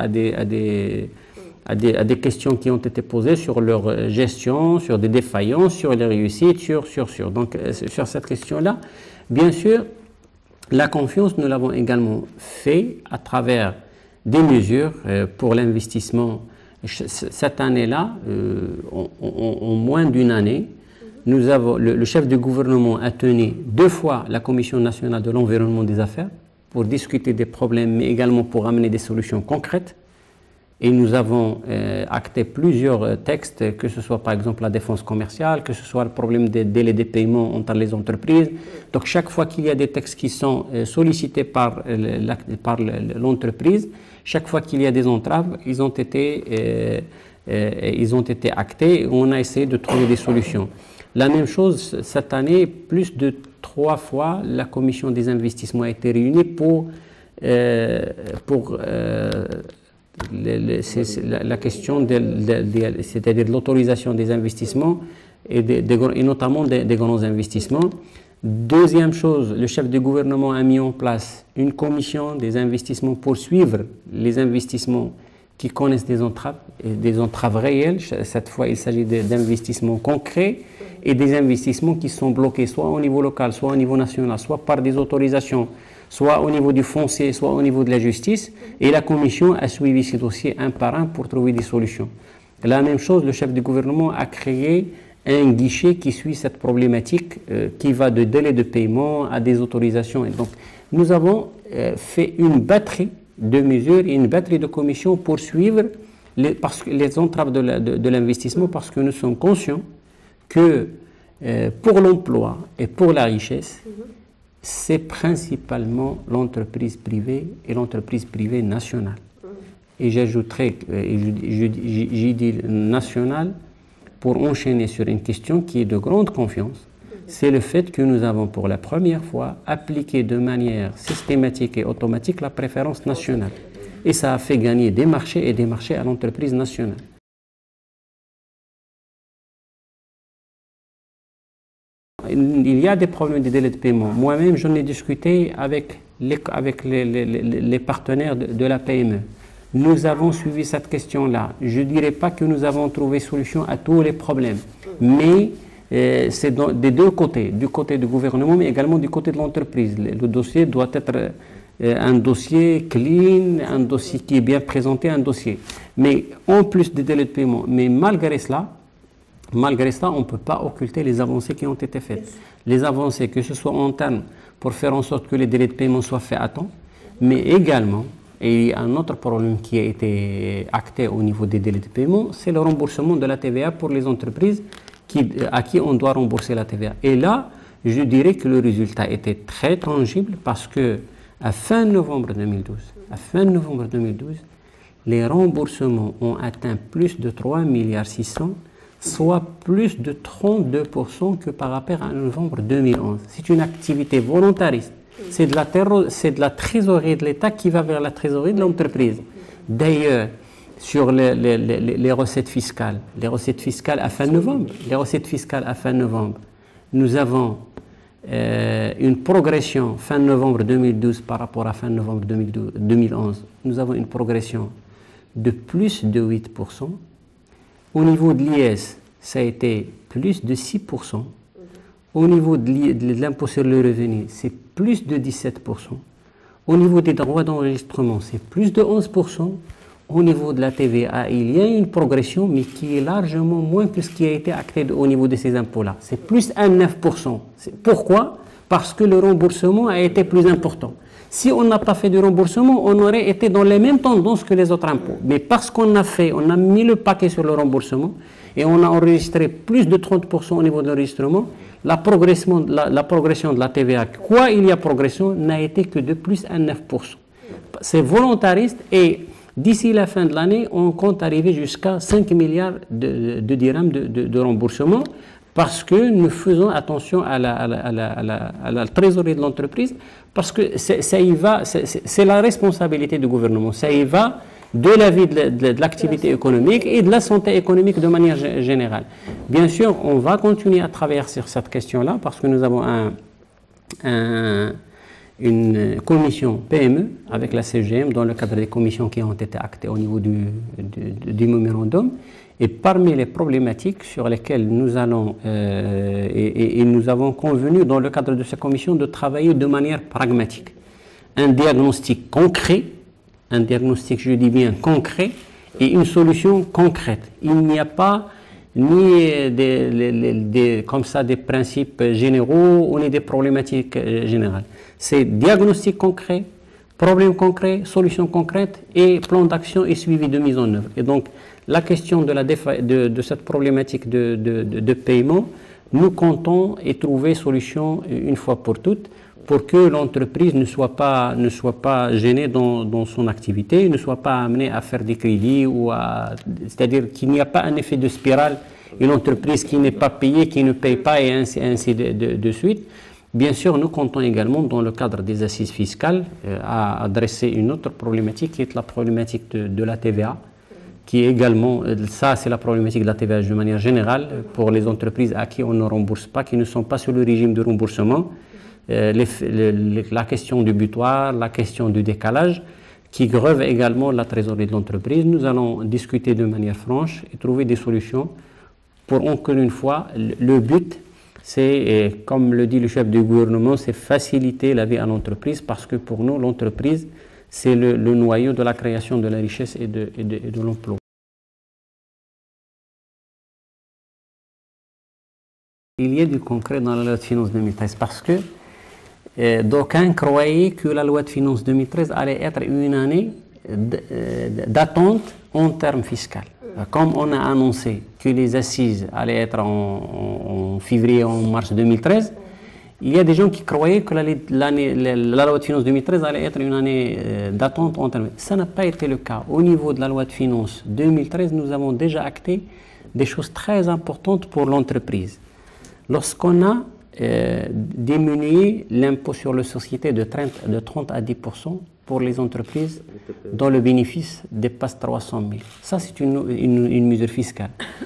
questions qui ont été posées sur leur gestion, sur des défaillances, sur les réussites, Donc, sur cette question-là, bien sûr, la confiance, nous l'avons également fait à travers des mesures pour l'investissement. Cette année-là, en moins d'une année, le chef du gouvernement a tenu 2 fois la Commission nationale de l'environnement des affaires pour discuter des problèmes, mais également pour amener des solutions concrètes. Et nous avons acté plusieurs textes, que ce soit par exemple la défense commerciale, que ce soit le problème des délais de paiement entre les entreprises. Donc chaque fois qu'il y a des textes qui sont sollicités par l'entreprise, chaque fois qu'il y a des entraves, ils ont été actés et on a essayé de trouver des solutions. La même chose, cette année, plus de 3 fois, la commission des investissements a été réunie pour la question c'est-à-dire l'autorisation des investissements et notamment des grands investissements. Deuxième chose, le chef de gouvernement a mis en place une commission des investissements pour suivre les investissements qui connaissent des entraves réelles. Cette fois, il s'agit d'investissements concrets et des investissements qui sont bloqués soit au niveau local, soit au niveau national, soit par des autorisations, soit au niveau du foncier, soit au niveau de la justice. Et la commission a suivi ces dossiers un par un pour trouver des solutions. La même chose, le chef du gouvernement a créé un guichet qui suit cette problématique qui va de délai de paiement à des autorisations. Et donc, nous avons fait une batterie de mesures et une batterie de commissions pour suivre les entraves de l'investissement, parce que nous sommes conscients que pour l'emploi et pour la richesse, c'est principalement l'entreprise privée et l'entreprise privée nationale. Et j'ajouterai, j'ai dit nationale, pour enchaîner sur une question qui est de grande confiance, c'est le fait que nous avons pour la première fois appliqué de manière systématique et automatique la préférence nationale. Et ça a fait gagner des marchés et des marchés à l'entreprise nationale. Il y a des problèmes de délai de paiement. Moi-même, j'en ai discuté avec les partenaires de la PME. Nous avons suivi cette question-là. Je ne dirais pas que nous avons trouvé solution à tous les problèmes, mais c'est des deux côtés, du côté du gouvernement, mais également du côté de l'entreprise. Le dossier doit être un dossier clean, un dossier qui est bien présenté, un dossier. Mais en plus des délais de paiement, mais malgré cela, on ne peut pas occulter les avancées qui ont été faites. Les avancées, que ce soit en termes pour faire en sorte que les délais de paiement soient faits à temps, mais également, et il y a un autre problème qui a été acté au niveau des délais de paiement, c'est le remboursement de la TVA pour les entreprises à qui on doit rembourser la TVA. Et là, je dirais que le résultat était très tangible parce que à fin novembre 2012, les remboursements ont atteint plus de 3,6 milliards, soit plus de 32% que par rapport à novembre 2011. C'est une activité volontariste. C'est de la trésorerie de l'État qui va vers la trésorerie de l'entreprise. D'ailleurs, sur les recettes fiscales à fin novembre, nous avons une progression fin novembre 2012 par rapport à fin novembre 2011. Nous avons une progression de plus de 8%. Au niveau de l'IS, ça a été plus de 6%. Au niveau de l'impôt sur le revenu, c'est plus de 17%. Au niveau des droits d'enregistrement, c'est plus de 11%. Au niveau de la TVA, il y a une progression, mais qui est largement moins que ce qui a été acté au niveau de ces impôts-là. C'est plus à 9%. Pourquoi? Parce que le remboursement a été plus important. Si on n'a pas fait de remboursement, on aurait été dans les mêmes tendances que les autres impôts. Mais parce qu'on a mis le paquet sur le remboursement et on a enregistré plus de 30% au niveau de l'enregistrement, la progression de la TVA, quoi il y a progression, n'a été que de plus à 9%. C'est volontariste et d'ici la fin de l'année, on compte arriver jusqu'à 5 milliards de dirhams de remboursement parce que nous faisons attention à la trésorerie de l'entreprise parce que ça y va, c'est la responsabilité du gouvernement, ça y va de la vie de l'activité économique et de la santé économique de manière générale. Bien sûr, on va continuer à travailler sur cette question-là parce que nous avons une commission PME avec la CGM dans le cadre des commissions qui ont été actées au niveau du mémorandum. Et parmi les problématiques sur lesquelles nous allons et nous avons convenu dans le cadre de ces commissions de travailler de manière pragmatique. Un diagnostic concret, je dis bien concret, et une solution concrète. Il n'y a pas ni comme ça des principes généraux ni des problématiques générales. C'est diagnostic concret, problème concret, solution concrète et plan d'action et suivi de mise en œuvre. Et donc, la question de cette problématique de paiement, nous comptons y trouver solution une fois pour toutes pour que l'entreprise ne soit pas gênée dans son activité, ne soit pas amenée à faire des crédits, c'est-à-dire qu'il n'y a pas un effet de spirale une entreprise qui n'est pas payée, qui ne paye pas, et ainsi de suite. Bien sûr, nous comptons également, dans le cadre des assises fiscales, à adresser une autre problématique qui est la problématique de la TVA, qui est également, ça c'est la problématique de la TVA de manière générale, pour les entreprises à qui on ne rembourse pas, qui ne sont pas sur le régime de remboursement, la question du butoir, la question du décalage, qui grève également la trésorerie de l'entreprise. Nous allons discuter de manière franche et trouver des solutions pour, encore une fois, le but, c'est, comme le dit le chef du gouvernement, c'est faciliter la vie à l'entreprise, parce que pour nous, l'entreprise, c'est le noyau de la création de la richesse et de l'emploi. Il y a du concret dans la loi de finances 2013, parce que d'aucuns croyaient que la loi de finances 2013 allait être une année d'attente en termes fiscaux. Comme on a annoncé que les assises allaient être en février, en mars 2013, il y a des gens qui croyaient que la loi de finances 2013 allait être une année d'attente en termes. Ça n'a pas été le cas. Au niveau de la loi de finances 2013, nous avons déjà acté des choses très importantes pour l'entreprise. Lorsqu'on a diminué l'impôt sur les sociétés de 30 à 10% pour les entreprises dont le bénéfice dépasse 300 000. Ça, c'est une mesure fiscale.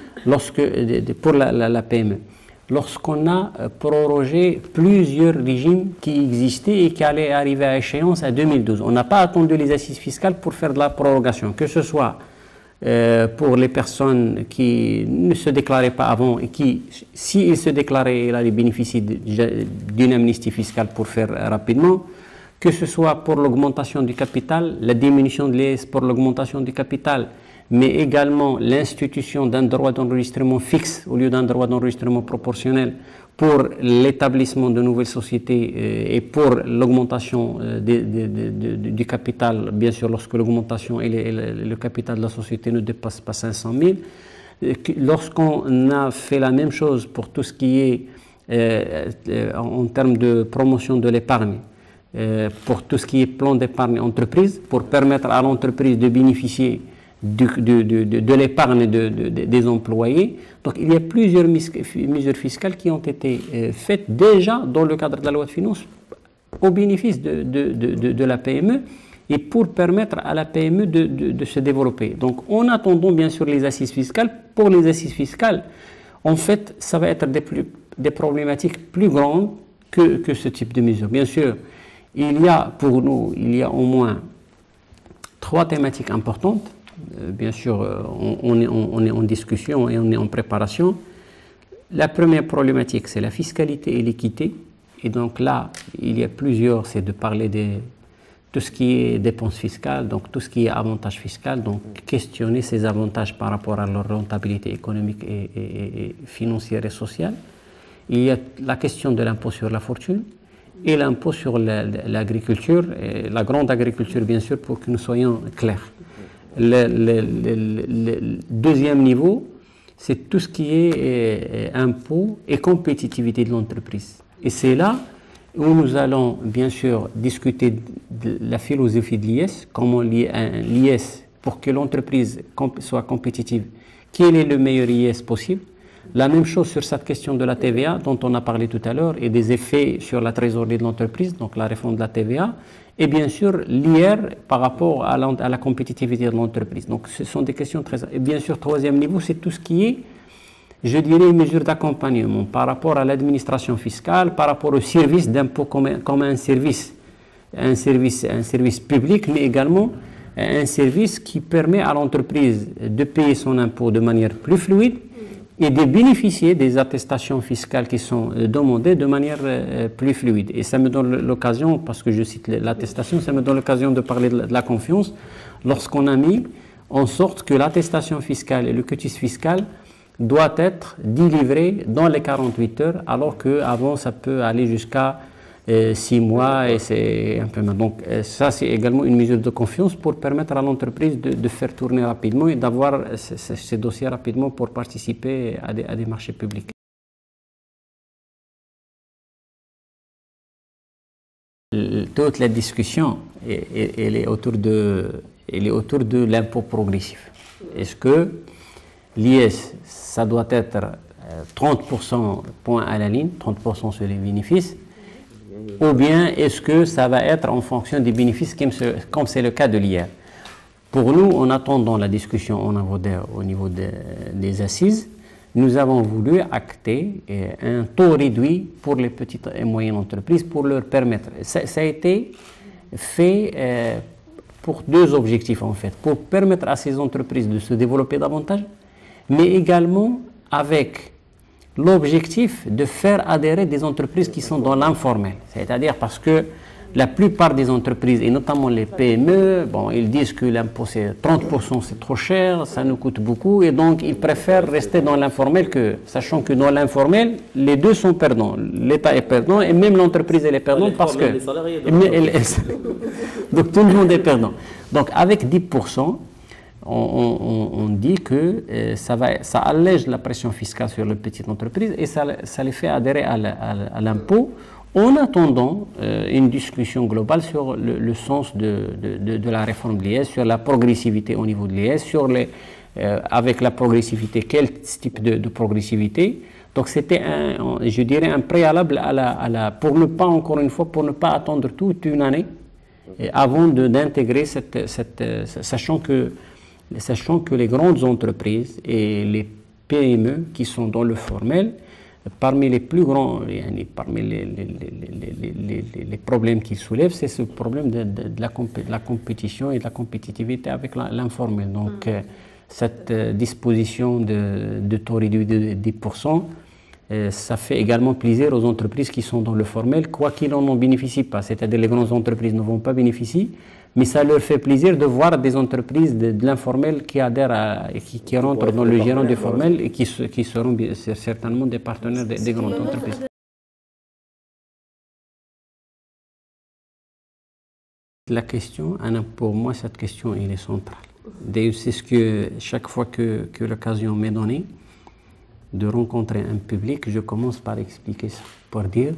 Pour la PME. Lorsqu'on a prorogé plusieurs régimes qui existaient et qui allaient arriver à échéance à 2012. On n'a pas attendu les assises fiscales pour faire de la prorogation, que ce soit pour les personnes qui ne se déclaraient pas avant et qui, s'ils se déclaraient, ils allaient bénéficier d'une amnistie fiscale pour faire rapidement, que ce soit pour l'augmentation du capital, la diminution de l'IS pour l'augmentation du capital, mais également l'institution d'un droit d'enregistrement fixe au lieu d'un droit d'enregistrement proportionnel pour l'établissement de nouvelles sociétés et pour l'augmentation du capital, bien sûr lorsque l'augmentation et le capital de la société ne dépasse pas 500 000. Lorsqu'on a fait la même chose pour tout ce qui est en termes de promotion de l'épargne, pour tout ce qui est plan d'épargne entreprise, pour permettre à l'entreprise de bénéficier de l'épargne des employés. Donc il y a plusieurs mesures fiscales qui ont été faites déjà dans le cadre de la loi de finances au bénéfice de la PME et pour permettre à la PME de se développer. Donc en attendant bien sûr les assises fiscales, pour les assises fiscales, en fait ça va être des problématiques plus grandes que ce type de mesures. Bien sûr, pour nous, il y a au moins 3 thématiques importantes. Bien sûr, on est en discussion et on est en préparation. La première problématique, c'est la fiscalité et l'équité. Et donc là, il y a plusieurs, c'est de parler de tout ce qui est dépenses fiscales, donc tout ce qui est avantages fiscaux, donc questionner ces avantages par rapport à leur rentabilité économique et financière et sociale. Il y a la question de l'impôt sur la fortune et l'impôt sur l'agriculture, la grande agriculture bien sûr, pour que nous soyons clairs. Le deuxième niveau, c'est tout ce qui est impôt et compétitivité de l'entreprise. Et c'est là où nous allons bien sûr discuter de la philosophie de l'IS, comment lier l'IS pour que l'entreprise soit compétitive, quel est le meilleur IS possible. La même chose sur cette question de la TVA dont on a parlé tout à l'heure et des effets sur la trésorerie de l'entreprise, donc la réforme de la TVA, et bien sûr l'IR par rapport à la compétitivité de l'entreprise. Donc ce sont des questions très... Et bien sûr, troisième niveau, c'est tout ce qui est, je dirais, mesures d'accompagnement par rapport à l'administration fiscale, par rapport au service d'impôt comme un service public, mais également un service qui permet à l'entreprise de payer son impôt de manière plus fluide et de bénéficier des attestations fiscales qui sont demandées de manière plus fluide. Et ça me donne l'occasion, parce que je cite l'attestation, ça me donne l'occasion de parler de la confiance lorsqu'on a mis en sorte que l'attestation fiscale et le quitus fiscal doit être délivré dans les 48 heures, alors qu'avant ça peut aller jusqu'à 6 mois et c'est un peu mal. Donc ça c'est également une mesure de confiance pour permettre à l'entreprise de faire tourner rapidement et d'avoir ces dossiers rapidement pour participer à des marchés publics. Toute la discussion elle est autour de l'impôt progressif. Est-ce que l'IS, ça doit être 30% point à la ligne, 30% sur les bénéfices, ou bien est-ce que ça va être en fonction des bénéfices comme c'est le cas de l'IR? Pour nous, en attendant la discussion au niveau des assises, nous avons voulu acter un taux réduit pour les petites et moyennes entreprises pour leur permettre. Ça a été fait pour deux objectifs en fait, pour permettre à ces entreprises de se développer davantage, mais également avec l'objectif de faire adhérer des entreprises qui sont dans l'informel. C'est-à-dire parce que la plupart des entreprises, et notamment les PME, bon, ils disent que l'impôt c'est 30%, c'est trop cher, ça nous coûte beaucoup, et donc ils préfèrent rester dans l'informel, sachant que dans l'informel, les deux sont perdants. L'État est perdant et même l'entreprise elle est perdante parce que... Les salariés, donc tout le monde est perdant. Donc avec 10%, on dit que ça allège la pression fiscale sur les petites entreprises et ça les fait adhérer à l'impôt en attendant une discussion globale sur le sens de la réforme de l'IS, sur la progressivité au niveau de l'IS, avec la progressivité, quel type de progressivité. Donc c'était, je dirais, un préalable pour ne pas, encore une fois, pour ne pas attendre toute une année avant d'intégrer sachant que les grandes entreprises et les PME qui sont dans le formel, parmi les plus grands, parmi les problèmes qu'ils soulèvent, c'est ce problème de la compétition et de la compétitivité avec l'informel. Donc cette disposition de taux réduit de 10%, ça fait également plaisir aux entreprises qui sont dans le formel, quoi qu'ils en bénéficient pas. C'est-à-dire les grandes entreprises ne vont pas bénéficier, mais ça leur fait plaisir de voir des entreprises de l'informel qui adhèrent qui rentrent dans le giron du formel et qui seront certainement des partenaires des grandes entreprises. La question, pour moi, cette question, elle est centrale. D'ailleurs, c'est ce que chaque fois que l'occasion m'est donnée de rencontrer un public, je commence par expliquer ça, pour dire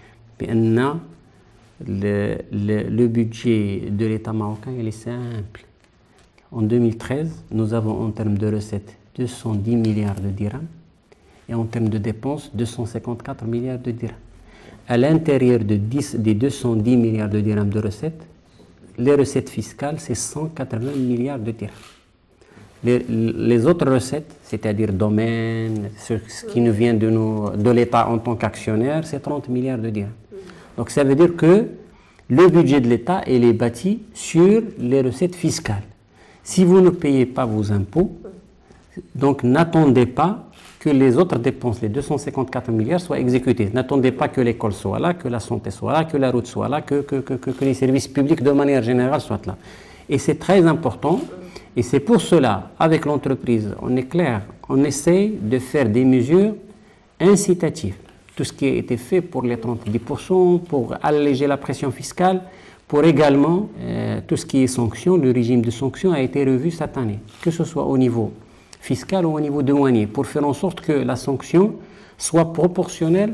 le budget de l'État marocain, il est simple. En 2013, nous avons en termes de recettes 210 milliards de dirhams et en termes de dépenses 254 milliards de dirhams. À l'intérieur des 210 milliards de dirhams de recettes, les recettes fiscales, c'est 180 milliards de dirhams. Les autres recettes, c'est-à-dire domaines, ce qui nous vient de l'État en tant qu'actionnaire, c'est 30 milliards de dirhams. Donc ça veut dire que le budget de l'État est bâti sur les recettes fiscales. Si vous ne payez pas vos impôts, donc n'attendez pas que les autres dépenses, les 254 milliards, soient exécutées. N'attendez pas que l'école soit là, que la santé soit là, que la route soit là, que les services publics de manière générale soient là. Et c'est très important. Et c'est pour cela, avec l'entreprise, on est clair, on essaie de faire des mesures incitatives. Tout ce qui a été fait pour les 30-10%, pour alléger la pression fiscale, pour également tout ce qui est sanctions, le régime de sanctions a été revu cette année, que ce soit au niveau fiscal ou au niveau douanier, pour faire en sorte que la sanction soit proportionnelle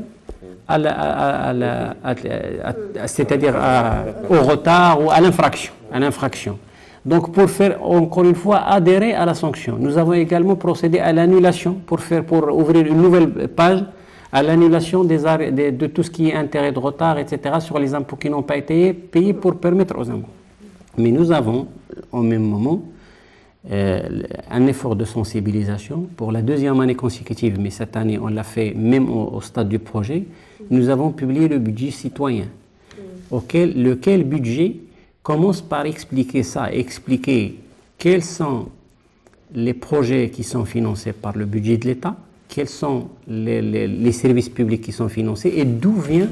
c'est-à-dire au retard ou à l'infraction. Donc pour faire encore une fois adhérer à la sanction. Nous avons également procédé à l'annulation pour ouvrir une nouvelle page à l'annulation de tout ce qui est intérêt de retard, etc. sur les impôts qui n'ont pas été payés pour permettre aux impôts. Mais nous avons au même moment un effort de sensibilisation pour la deuxième année consécutive, mais cette année on l'a fait même au stade du projet. Nous avons publié le budget citoyen, lequel budget commence par expliquer ça, expliquer quels sont les projets qui sont financés par le budget de l'État, quels sont les services publics qui sont financés et d'où vient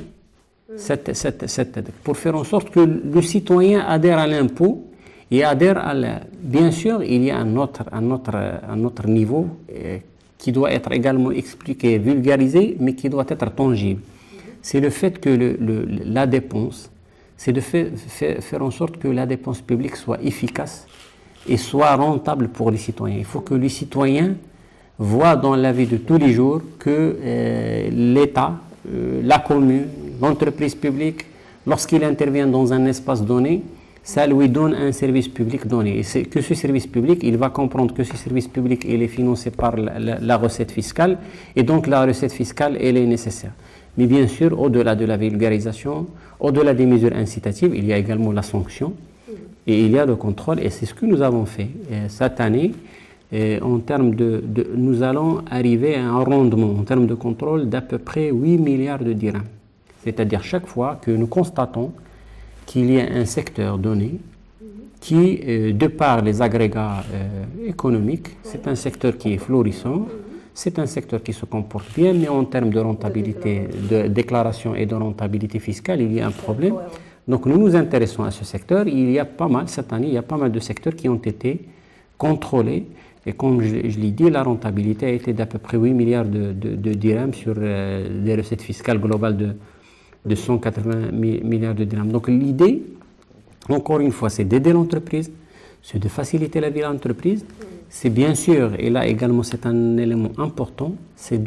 pour faire en sorte que le citoyen adhère à l'impôt et adhère Bien sûr, il y a un autre niveau qui doit être également expliqué, vulgarisé, mais qui doit être tangible. C'est le fait que la dépense, c'est de faire en sorte que la dépense publique soit efficace et soit rentable pour les citoyens. Il faut que les citoyens voient dans la vie de tous les jours que l'État, la commune, l'entreprise publique, lorsqu'il intervient dans un espace donné, ça lui donne un service public donné. Et c'est que ce service public, il va comprendre que ce service public, il est financé par la recette fiscale, et donc la recette fiscale, elle est nécessaire. Mais bien sûr, au-delà de la vulgarisation, au-delà des mesures incitatives, il y a également la sanction, et il y a le contrôle, et c'est ce que nous avons fait. Et cette année, en termes nous allons arriver à un rendement en termes de contrôle d'à peu près 8 milliards de dirhams. C'est-à-dire chaque fois que nous constatons qu'il y a un secteur donné qui, de par les agrégats économiques, c'est un secteur qui est florissant, c'est un secteur qui se comporte bien, mais en termes de rentabilité, de déclaration et de rentabilité fiscale, il y a un problème. Donc nous nous intéressons à ce secteur. Il y a pas mal, cette année, il y a pas mal de secteurs qui ont été contrôlés. Et comme je l'ai dit, la rentabilité a été d'à peu près 8 milliards de dirhams sur des recettes fiscales globales de 180 milliards de dirhams. Donc l'idée, encore une fois, c'est d'aider l'entreprise, c'est de faciliter la vie de l'entreprise. C'est bien sûr, et là également c'est un élément important, c'est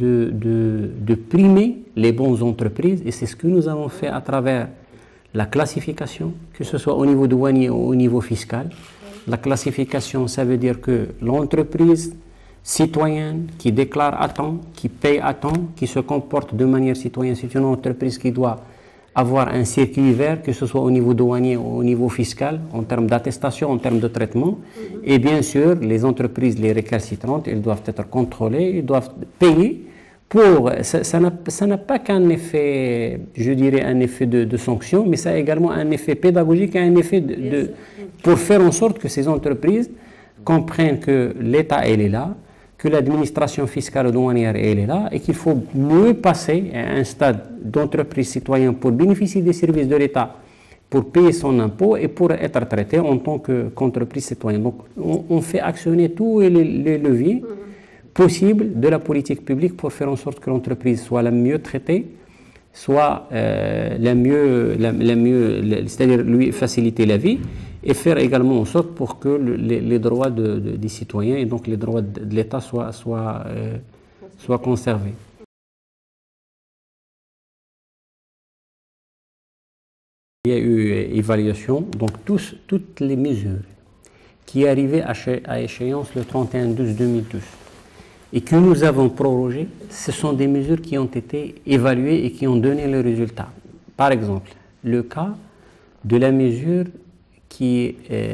de primer les bonnes entreprises. Et c'est ce que nous avons fait à travers la classification, que ce soit au niveau douanier ou au niveau fiscal. La classification, ça veut dire que l'entreprise citoyenne qui déclare à temps, qui paye à temps, qui se comporte de manière citoyenne, c'est une entreprise qui doit avoir un circuit vert, que ce soit au niveau douanier ou au niveau fiscal, en termes d'attestation, en termes de traitement. Et bien sûr, les entreprises, les récalcitrantes, elles doivent être contrôlées, elles doivent payer. Ça n'a pas qu'un effet, je dirais, un effet de sanction, mais ça a également un effet pédagogique et un effet pour faire en sorte que ces entreprises comprennent que l'État, elle est là, que l'administration fiscale et douanière, elle est là, et qu'il faut mieux passer à un stade d'entreprise citoyenne pour bénéficier des services de l'État, pour payer son impôt et pour être traité en tant qu'entreprise citoyenne. Donc, on fait actionner tous les leviers possible de la politique publique pour faire en sorte que l'entreprise soit la mieux traitée, soit c'est-à-dire lui faciliter la vie et faire également en sorte pour que les droits des citoyens et donc les droits de l'État soient conservés. Il y a eu évaluation, donc toutes les mesures qui arrivaient à échéance le 31/12/2012 et que nous avons prorogées, ce sont des mesures qui ont été évaluées et qui ont donné le résultat. Par exemple, le cas de la mesure qui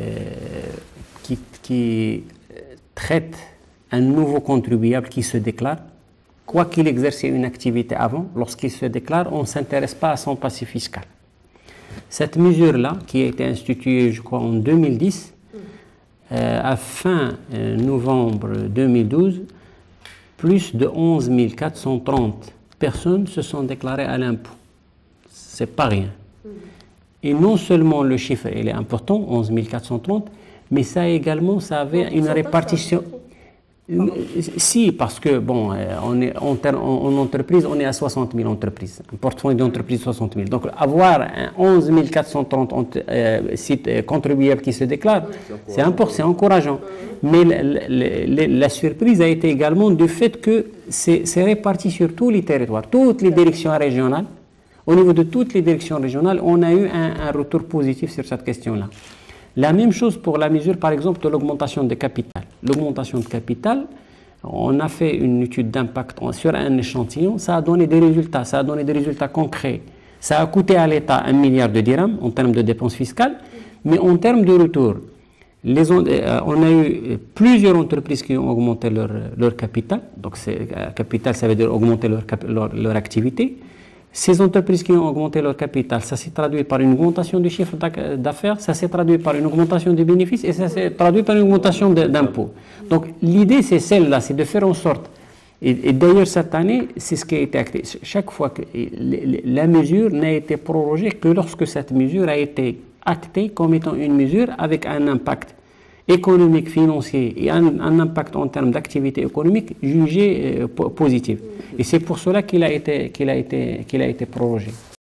traite un nouveau contribuable qui se déclare, quoi qu'il exerçait une activité avant, lorsqu'il se déclare, on ne s'intéresse pas à son passif fiscal. Cette mesure-là, qui a été instituée, je crois, en 2010, à fin novembre 2012, plus de 11 430 personnes se sont déclarées à l'impôt. C'est pas rien. Et non seulement le chiffre il est important, 11 430, mais ça avait une répartition. Si, parce que, bon, en entreprise, on est à 60 000 entreprises, un portefeuille d'entreprise 60 000. Donc, avoir 11 430 contribuables qui se déclarent, c'est important, c'est encourageant. Mais la surprise a été également du fait que c'est réparti sur tous les territoires, toutes les directions régionales. Au niveau de toutes les directions régionales, on a eu un retour positif sur cette question-là. La même chose pour la mesure, par exemple, de l'augmentation de capital. L'augmentation de capital, on a fait une étude d'impact sur un échantillon, ça a donné des résultats, concrets. Ça a coûté à l'État 1 milliard de dirhams en termes de dépenses fiscales, mais en termes de retour, on a eu plusieurs entreprises qui ont augmenté leur capital. Donc, capital, ça veut dire augmenter leur activité. Ces entreprises qui ont augmenté leur capital, ça s'est traduit par une augmentation du chiffre d'affaires, ça s'est traduit par une augmentation des bénéfices et ça s'est traduit par une augmentation d'impôts. Donc l'idée c'est celle-là, c'est de faire en sorte, et d'ailleurs cette année, c'est ce qui a été acté. Chaque fois que la mesure n'a été prorogée que lorsque cette mesure a été actée comme étant une mesure avec un impact économique, financier et un impact en termes d'activité économique jugé positif. Et c'est pour cela qu'il a été prorogé.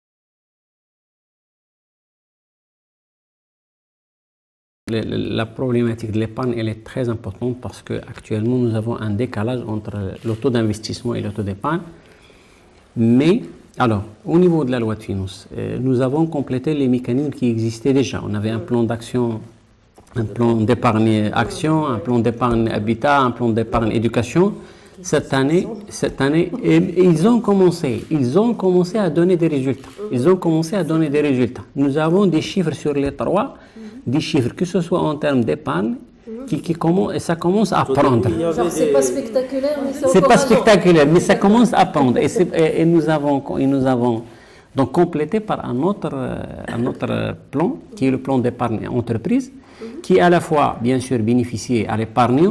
La problématique de l'épargne, elle est très importante parce qu'actuellement, nous avons un décalage entre le taux d'investissement et le taux d'épargne. Mais Alors, au niveau de la loi de finances, nous avons complété les mécanismes qui existaient déjà. On avait un plan d'action, un plan d'épargne action, un plan d'épargne habitat, un plan d'épargne éducation. Cette année, ils ont commencé à donner des résultats. Nous avons des chiffres sur les trois, des chiffres que ce soit en termes d'épargne, et ça commence à prendre. C'est pas spectaculaire, mais c'est pas spectaculaire, mais ça commence à prendre. Et nous avons donc complété par un autre plan, qui est le plan d'épargne entreprise, qui à la fois, bien sûr, bénéficie à l'épargnant.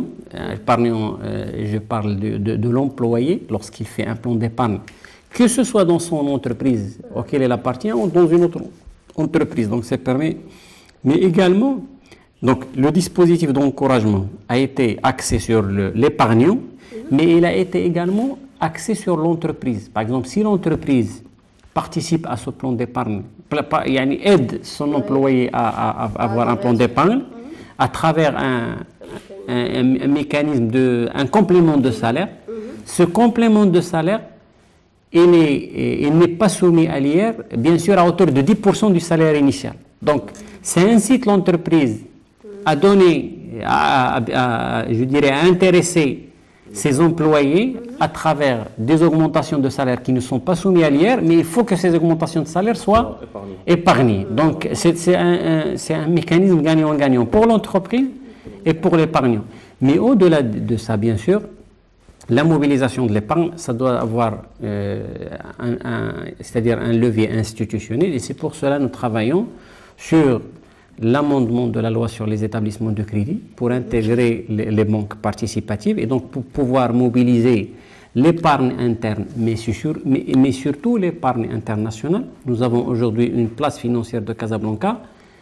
Je parle de l'employé lorsqu'il fait un plan d'épargne, que ce soit dans son entreprise auquel il appartient ou dans une autre entreprise. Donc ça permet, mais également, donc le dispositif d'encouragement a été axé sur l'épargnant, mais il a été également axé sur l'entreprise. Par exemple, si l'entreprise participe à ce plan d'épargne, aide son employé à avoir un plan d'épargne à travers un mécanisme un complément de salaire. Ce complément de salaire, il n'est pas soumis à l'IR, bien sûr, à hauteur de 10% du salaire initial. Donc, ça incite l'entreprise à donner, je dirais, à intéresser ses employés à travers des augmentations de salaire qui ne sont pas soumises à l'IR, mais il faut que ces augmentations de salaire soient épargnées. Donc, c'est un mécanisme gagnant-gagnant pour l'entreprise et pour l'épargnant. Mais au-delà de ça, bien sûr, la mobilisation de l'épargne, ça doit avoir c'est-à-dire un levier institutionnel, et c'est pour cela que nous travaillons sur l'amendement de la loi sur les établissements de crédit pour intégrer les banques participatives et donc pour pouvoir mobiliser l'épargne interne, mais surtout l'épargne internationale. Nous avons aujourd'hui une place financière de Casablanca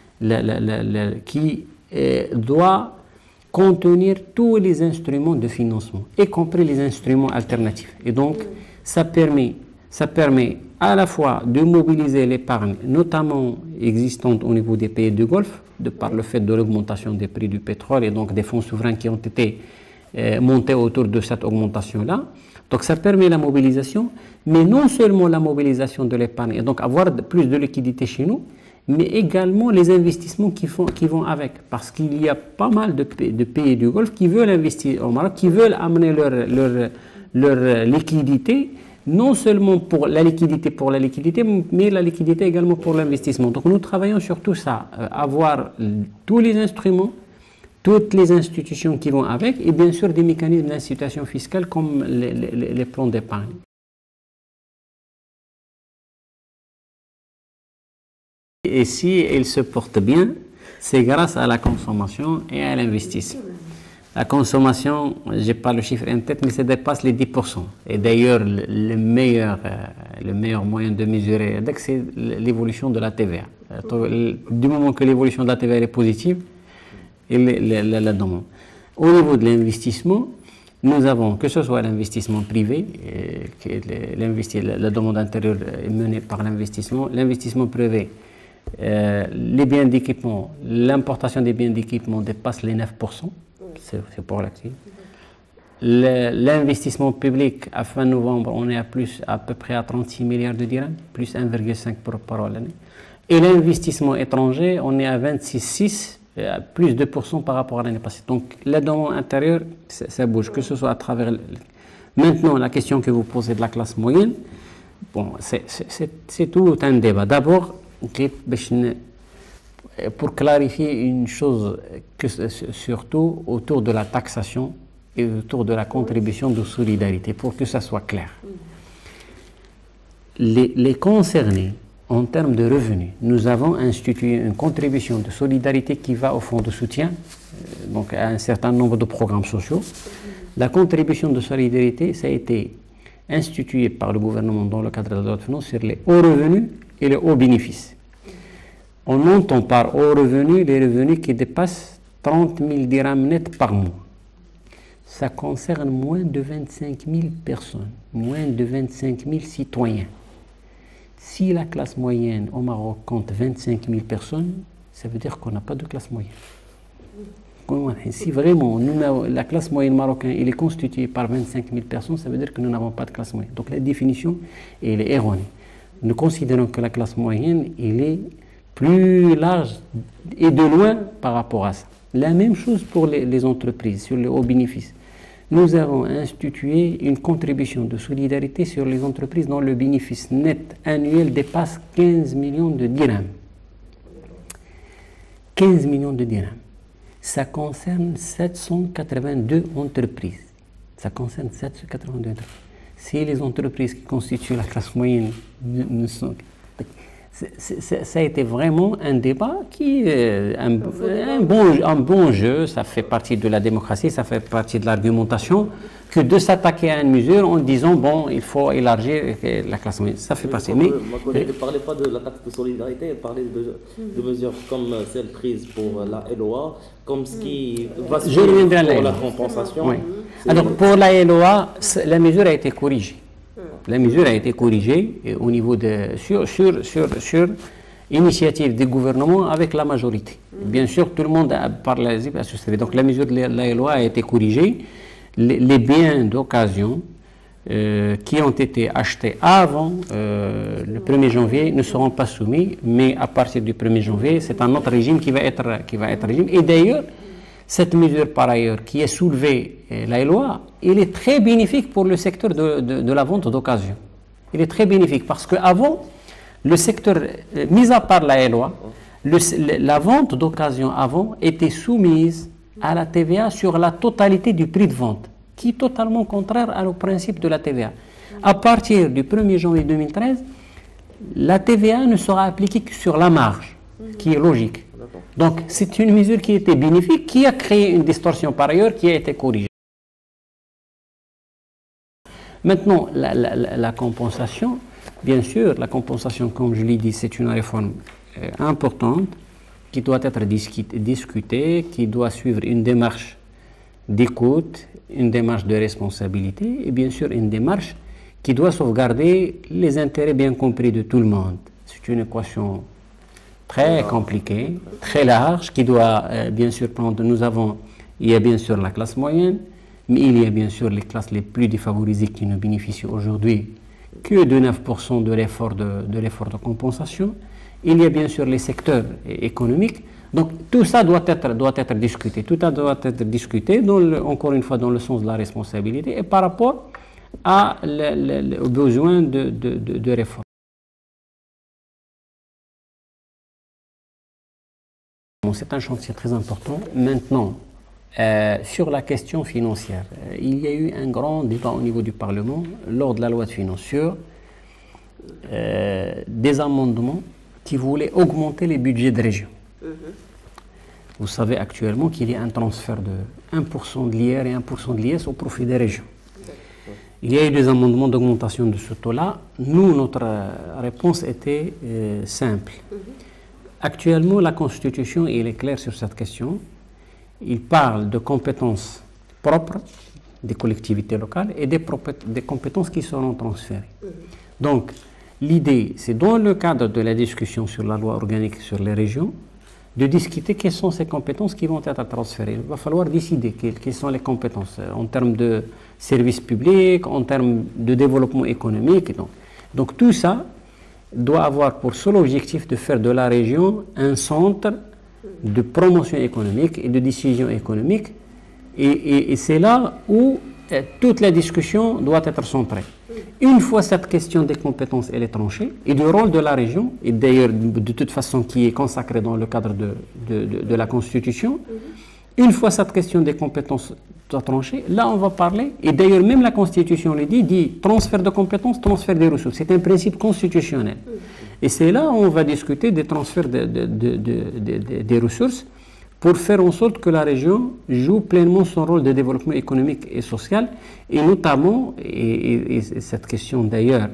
qui doit contenir tous les instruments de financement, y compris les instruments alternatifs. Et donc, ça permet à la fois de mobiliser l'épargne, notamment existante au niveau des pays du Golfe, de par le fait de l'augmentation des prix du pétrole et donc des fonds souverains qui ont été montés autour de cette augmentation-là. Donc ça permet la mobilisation, mais non seulement la mobilisation de l'épargne, et donc avoir plus de liquidités chez nous, mais également les investissements qui vont avec. Parce qu'il y a pas mal de pays du Golfe qui veulent investir au Maroc, qui veulent amener leur liquidité, non seulement pour la liquidité, mais la liquidité également pour l'investissement. Donc nous travaillons sur tout ça, avoir tous les instruments, toutes les institutions qui vont avec, et bien sûr des mécanismes d'incitation fiscale comme les plans d'épargne. Et si il se porte bien, c'est grâce à la consommation et à l'investissement. La consommation, je n'ai pas le chiffre en tête, mais ça dépasse les 10%. Et d'ailleurs, le meilleur moyen de mesurer, c'est l'évolution de la TVA. Du moment que l'évolution de la TVA est positive, la demande. Au niveau de l'investissement, nous avons, que ce soit l'investissement privé, la demande intérieure est menée par l'investissement privé, les biens d'équipement, l'importation des biens d'équipement dépasse les 9%. C'est pour l'actif. L'investissement public, à fin novembre, on est à peu près à 36 milliards de dirhams, plus 1,5 par l'année. Et l'investissement étranger, on est à 26,6, plus de 2% par rapport à l'année passée. Donc la demande intérieure, ça bouge, que ce soit à travers... Maintenant, la question que vous posez de la classe moyenne, bon, c'est tout un débat. D'abord, pour clarifier une chose, surtout autour de la taxation et autour de la contribution de solidarité, pour que ça soit clair. Les concernés, en termes de revenus, nous avons institué une contribution de solidarité qui va au fonds de soutien, donc à un certain nombre de programmes sociaux. La contribution de solidarité, ça a été institué par le gouvernement dans le cadre de la loi de finances sur les hauts revenus et les hauts bénéfices. On entend par hauts revenus les revenus qui dépassent 30 000 dirhams net par mois. Ça concerne moins de 25 000 personnes, moins de 25 000 citoyens. Si la classe moyenne au Maroc compte 25 000 personnes, ça veut dire qu'on n'a pas de classe moyenne. Si vraiment la classe moyenne marocaine est constituée par 25 000 personnes, ça veut dire que nous n'avons pas de classe moyenne. Donc la définition elle est erronée. nous considérons que la classe moyenne, il est plus large et de loin par rapport à ça. La même chose pour les entreprises, sur les hauts bénéfices. Nous avons institué une contribution de solidarité sur les entreprises dont le bénéfice net annuel dépasse 15 millions de dirhams. 15 millions de dirhams. Ça concerne 782 entreprises. Ça concerne 782 entreprises. Si les entreprises qui constituent la classe moyenne ne sont... Ça a été vraiment un débat qui est un bon jeu, ça fait partie de la démocratie, ça fait partie de l'argumentation, que de s'attaquer à une mesure en disant, bon, il faut élargir la classe moyenne. Ça fait partie. Mais ma collègue ne parlait pas de la taxe de solidarité, elle parlait de mesures comme celles prises pour la LOA, comme ce qui va se faire pour la compensation. Oui. Alors, pour la LOA, la mesure a été corrigée. La mesure a été corrigée au niveau sur initiative du gouvernement avec la majorité. Bien sûr, tout le monde parle à souscrire. Donc la mesure de la loi a été corrigée. Les biens d'occasion qui ont été achetés avant le 1er janvier ne seront pas soumis, mais à partir du 1er janvier, c'est un autre régime qui va être régime. Et d'ailleurs, cette mesure, par ailleurs, qui est soulevée, la loi, il est très bénéfique pour le secteur de la vente d'occasion. Il est très bénéfique parce qu'avant, le secteur, mis à part la loi, la vente d'occasion avant était soumise à la TVA sur la totalité du prix de vente, qui est totalement contraire au principe de la TVA. À partir du 1er janvier 2013, la TVA ne sera appliquée que sur la marge, qui est logique. Donc, c'est une mesure qui était bénéfique, qui a créé une distorsion par ailleurs, qui a été corrigée. Maintenant, la compensation, bien sûr, la compensation, comme je l'ai dit, c'est une réforme importante, qui doit être discutée, qui doit suivre une démarche d'écoute, une démarche de responsabilité, et bien sûr une démarche qui doit sauvegarder les intérêts bien compris de tout le monde. C'est une équation très compliqué, très large, qui doit bien sûr prendre, il y a bien sûr la classe moyenne, mais il y a bien sûr les classes les plus défavorisées qui ne bénéficient aujourd'hui que de 9% de l'effort de compensation. Il y a bien sûr les secteurs économiques. Donc tout ça doit être discuté. Tout ça doit être discuté, encore une fois, dans le sens de la responsabilité et par rapport aux besoins de réforme. C'est un chantier très important. Maintenant, sur la question financière, il y a eu un grand débat au niveau du Parlement lors de la loi de finances sur des amendements qui voulaient augmenter les budgets de région. Vous savez actuellement qu'il y a un transfert de 1% de l'IR et 1% de l'IS au profit des régions. Il y a eu des amendements d'augmentation de ce taux-là. Nous, notre réponse était simple. Actuellement, la Constitution, il est clair sur cette question. Il parle de compétences propres des collectivités locales et des compétences qui seront transférées. Donc, l'idée, c'est dans le cadre de la discussion sur la loi organique sur les régions, de discuter quelles sont ces compétences qui vont être transférées. Il va falloir décider quelles sont les compétences en termes de services publics, en termes de développement économique. Donc tout ça doit avoir pour seul objectif de faire de la région un centre de promotion économique et de décision économique. Et c'est là où toute la discussion doit être centrée. Une fois cette question des compétences elle est tranchée, et du rôle de la région, et d'ailleurs de toute façon qui est consacré dans le cadre de la Constitution, une fois cette question des compétences tranchée, là on va parler, et d'ailleurs même la Constitution le dit transfert de compétences, transfert des ressources. C'est un principe constitutionnel. Et c'est là où on va discuter des transferts des ressources pour faire en sorte que la région joue pleinement son rôle de développement économique et social, et notamment, et cette question d'ailleurs,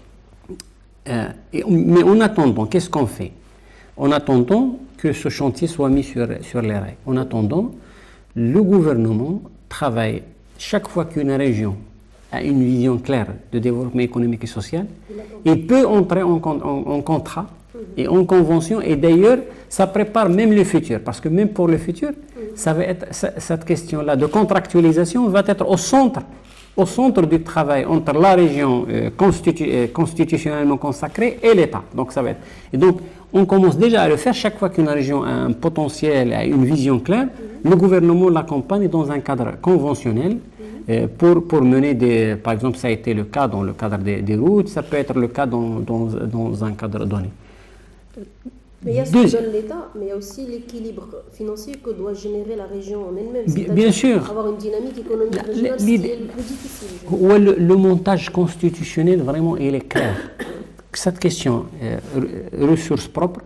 mais en attendant, qu'est-ce qu'on fait? En attendant que ce chantier soit mis sur les rails, en attendant, le gouvernement travaille chaque fois qu'une région a une vision claire de développement économique et social, il peut entrer en contrat et en convention, et d'ailleurs, ça prépare même le futur, parce que même pour le futur, ça va être, cette question-là de contractualisation va être au centre au centre du travail entre la région constitutionnellement consacrée et l'État. Donc ça va être. Et donc on commence déjà à le faire chaque fois qu'une région a un potentiel, a une vision claire. Le gouvernement l'accompagne dans un cadre conventionnel pour mener des. Par exemple, ça a été le cas dans le cadre des routes, ça peut être le cas dans un cadre donné. Mais il y a ce que donne l'État, mais il y a aussi l'équilibre financier que doit générer la région en elle-même. Bien sûr. Avoir une dynamique économique régionale, c'est le plus difficile. Le montage constitutionnel, vraiment, il est clair. Cette question, ressources propres,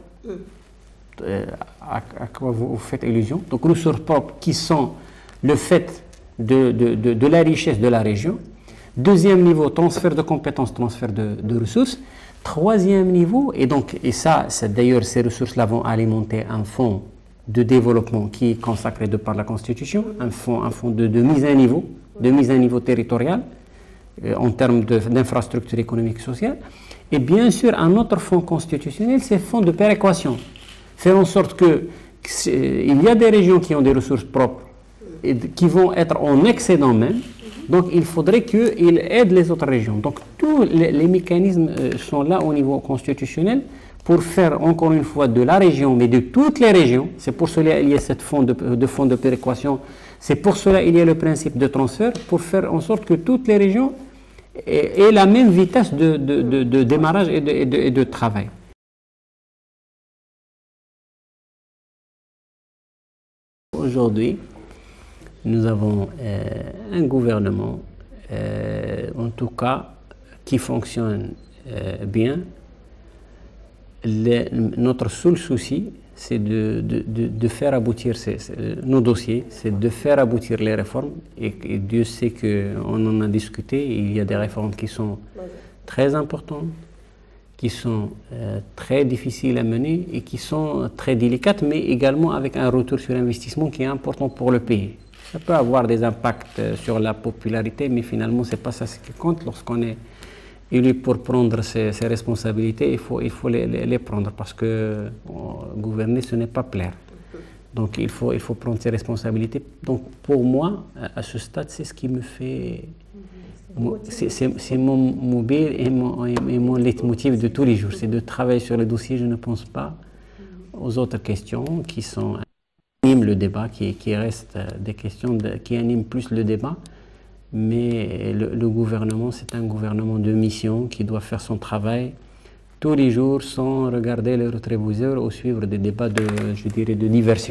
à quoi vous faites allusion, donc ressources propres qui sont le fait de la richesse de la région. Deuxième niveau, transfert de compétences, transfert de ressources. Troisième niveau, et ça, d'ailleurs, ces ressources-là vont alimenter un fonds de développement qui est consacré de par la Constitution, un fonds de mise à niveau territorial en termes d'infrastructures économiques et sociales. Et bien sûr, un autre fonds constitutionnel, c'est le fonds de péréquation. Faire en sorte qu'il y a des régions qui ont des ressources propres et qui vont être en excédent même. Donc, il faudrait qu'ils aident les autres régions. Donc, tous les mécanismes sont là au niveau constitutionnel pour faire, encore une fois, de la région, mais de toutes les régions. C'est pour cela qu'il y a ce fonds de péréquation. C'est pour cela qu'il y a le principe de transfert, pour faire en sorte que toutes les régions aient la même vitesse de démarrage et de travail. Aujourd'hui, nous avons un gouvernement, en tout cas, qui fonctionne bien. Notre seul souci, c'est de faire aboutir nos dossiers, c'est de faire aboutir les réformes. Et Dieu sait qu'on en a discuté, il y a des réformes qui sont très importantes, qui sont très difficiles à mener et qui sont très délicates, mais également avec un retour sur investissement qui est important pour le pays. Ça peut avoir des impacts sur la popularité, mais finalement, ce n'est pas ça ce qui compte. Lorsqu'on est élu pour prendre ses responsabilités, il faut les prendre, parce que gouverner, ce n'est pas plaire. Donc, il faut prendre ses responsabilités. Donc, pour moi, à ce stade, c'est ce qui me fait... C'est mon mobile et mon leitmotiv de tous les jours. C'est de travailler sur les dossiers. Je ne pense pas aux autres questions qui sont... le débat, qui reste des questions qui animent plus le débat, mais le gouvernement, c'est un gouvernement de mission qui doit faire son travail tous les jours sans regarder le rétroviseur ou suivre des débats de diversion.